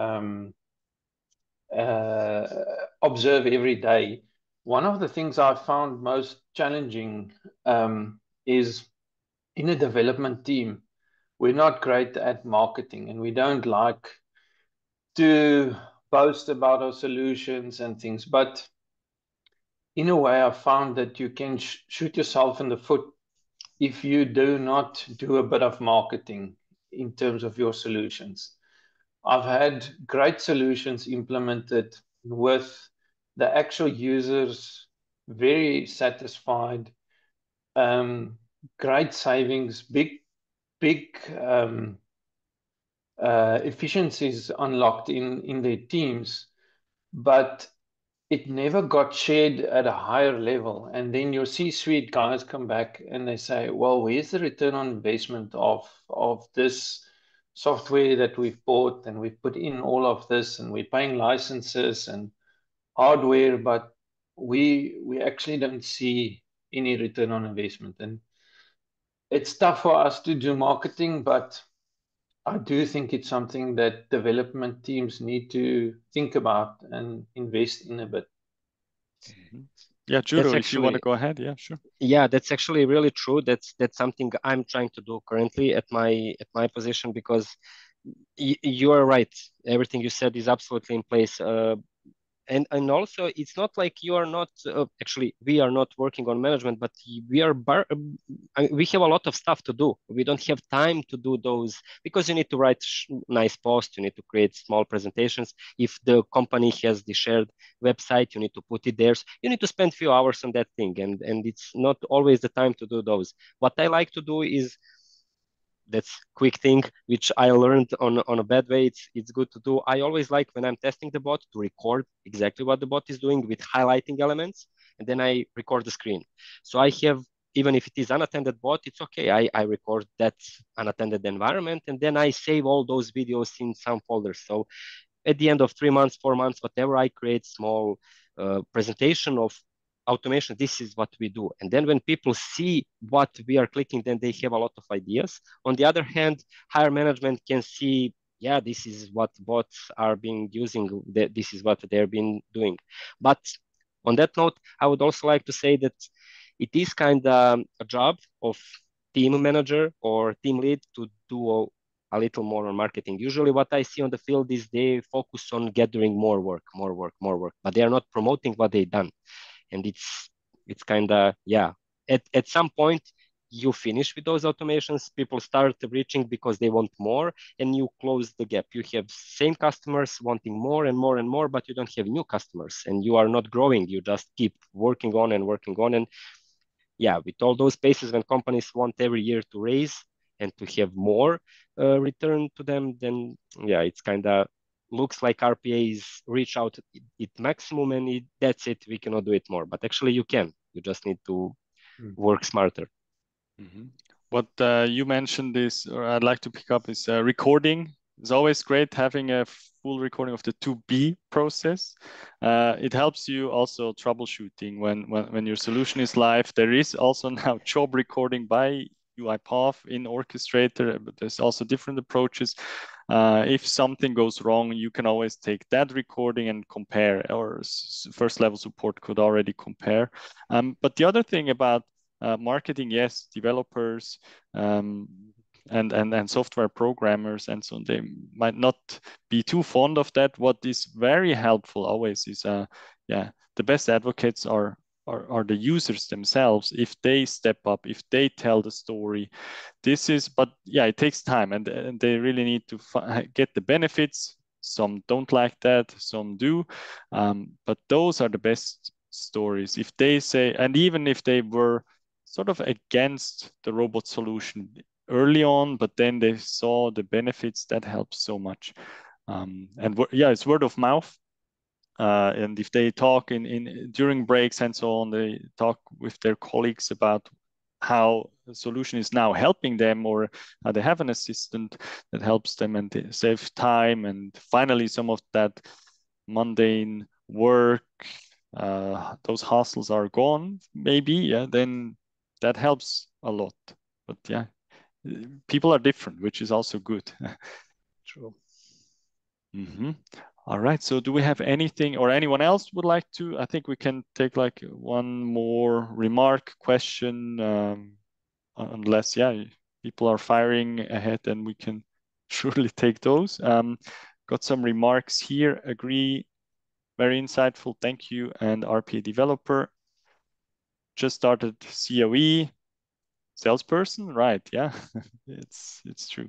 observe every day. One of the things I found most challenging is in a development team, we're not great at marketing, and we don't like to boast about our solutions and things. But in a way, I found that you can shoot yourself in the foot if you do not do a bit of marketing in terms of your solutions. I've had great solutions implemented with the actual users very satisfied, great savings, big efficiencies unlocked in their teams, but it never got shared at a higher level. And then your C-suite guys come back and they say, well, where's the return on investment of this software that we've bought, and we've put in all of this, and we're paying licenses and hardware, but we actually don't see any return on investment. And it's tough for us to do marketing, but I do think it's something that development teams need to think about and invest in a bit. Yeah, Juro, if you want to go ahead, yeah, sure. Yeah, that's actually really true. That's something I'm trying to do currently at my position, because you are right. Everything you said is absolutely in place. And also, it's not like you are not actually, we are not working on management, but we are we have a lot of stuff to do. We don't have time to do those, because you need to write nice posts, you need to create small presentations. If the company has the shared website, you need to put it there. So you need to spend a few hours on that thing, and it's not always the time to do those. What I like to do is, that's quick thing which I learned on a bad way. It's good to do. I always like, when I'm testing the bot, to record exactly what the bot is doing with highlighting elements, and then I record the screen. So I have even if it is unattended bot, it's okay. I record that unattended environment, and then I save all those videos in some folders. So at the end of 3 months, 4 months, whatever, I create small presentation of automation. This is what we do. And then when people see what we are clicking, then they have a lot of ideas. On the other hand, higher management can see, yeah, this is what bots are being using. This is what they're been doing. But on that note, I would also like to say that it is kind of a job of team manager or team lead to do a little more on marketing. Usually what I see on the field is they focus on gathering more work, but they are not promoting what they've done. And it's kind of, yeah, at some point you finish with those automations, people start reaching because they want more, and you close the gap. You have same customers wanting more and more and more, but you don't have new customers and you are not growing. You just keep working on and working on. And yeah, with all those spaces, when companies want every year to raise and to have more return to them, then yeah, it's kind of looks like RPA is reach out it maximum, and that's it. We cannot do it more, but actually you can. You just need to work smarter. Mm-hmm. What you mentioned is, or I'd like to pick up, is recording. It's always great having a full recording of the to-be process. It helps you also troubleshooting when your solution is live. There is also now job recording by UiPath in Orchestrator, but there's also different approaches. If something goes wrong, you can always take that recording and compare, or first level support could already compare. But the other thing about marketing, yes, developers and software programmers and so on, they might not be too fond of that. What is very helpful always is, the best advocates are the users themselves. If they step up, if they tell the story, but yeah, it takes time, and they really need to get the benefits. Some don't like that, some do, but those are the best stories. If they say, and even if they were sort of against the robot solution early on, but then they saw the benefits, that helps so much. And yeah, it's word of mouth. And if they talk during breaks and so on, they talk with their colleagues about how the solution is now helping them, or how they have an assistant that helps them and they save time. And finally, some of that mundane work, those hassles are gone, maybe, yeah, then that helps a lot. But yeah, people are different, which is also good. True. Mm-hmm. All right. So do we have anything, or anyone else would like to? I think we can take like one more remark, question, unless, yeah, people are firing ahead, and we can surely take those. Got some remarks here. Agree. Very insightful. Thank you. And RPA developer. Just started COE. Salesperson, right? Yeah, it's true.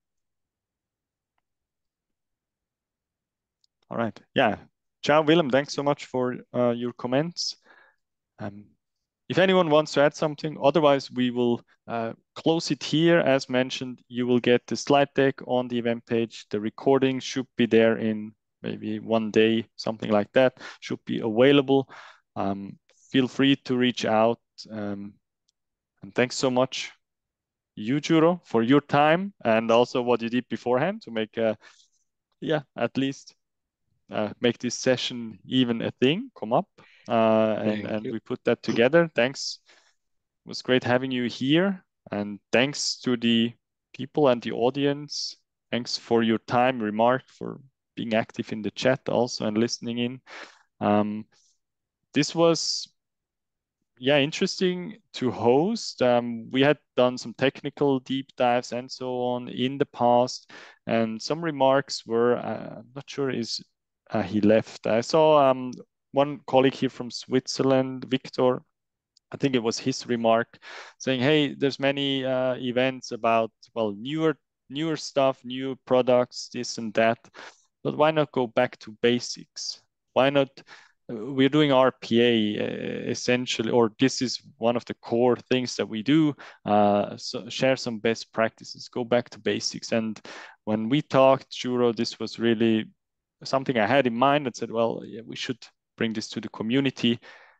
All right. Yeah. Ciao, Willem. Thanks so much for your comments. If anyone wants to add something, otherwise we will close it here. As mentioned, you will get the slide deck on the event page. The recording should be there in maybe one day, something like that, should be available. Feel free to reach out. And thanks so much, you, Juro, for your time and also what you did beforehand to make at least make this session even a thing come up. And we put that together. Thanks. It was great having you here. And thanks to the people and the audience. Thanks for your time, remark, for being active in the chat also and listening in. This was interesting to host. We had done some technical deep dives and so on in the past, and some remarks were, I'm not sure he left. I saw one colleague here from Switzerland, Victor. I think it was his remark saying, hey, there's many events about, well, newer stuff, new products, this and that, but why not go back to basics? Why not? We're doing RPA essentially, or this is one of the core things that we do. So share some best practices, go back to basics. And when we talked, Juro, this was really something I had in mind and said, well, yeah, we should bring this to the community.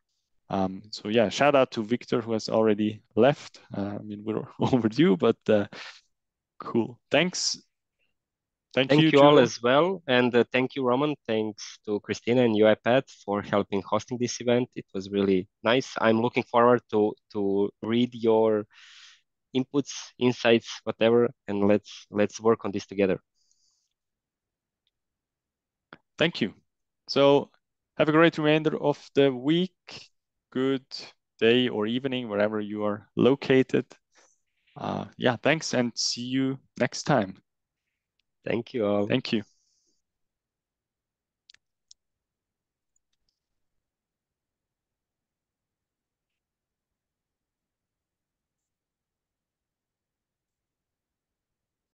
So yeah, shout out to Victor who has already left. I mean, we're overdue, but cool. Thanks. Thank you, you all Juro. as well. And thank you, Roman. Thanks to Christina and UiPath for helping hosting this event. It was really nice. I'm looking forward to read your inputs, insights, whatever, and let's work on this together. Thank you. So have a great remainder of the week. Good day or evening, wherever you are located. Yeah, thanks and see you next time. Thank you all. Thank you.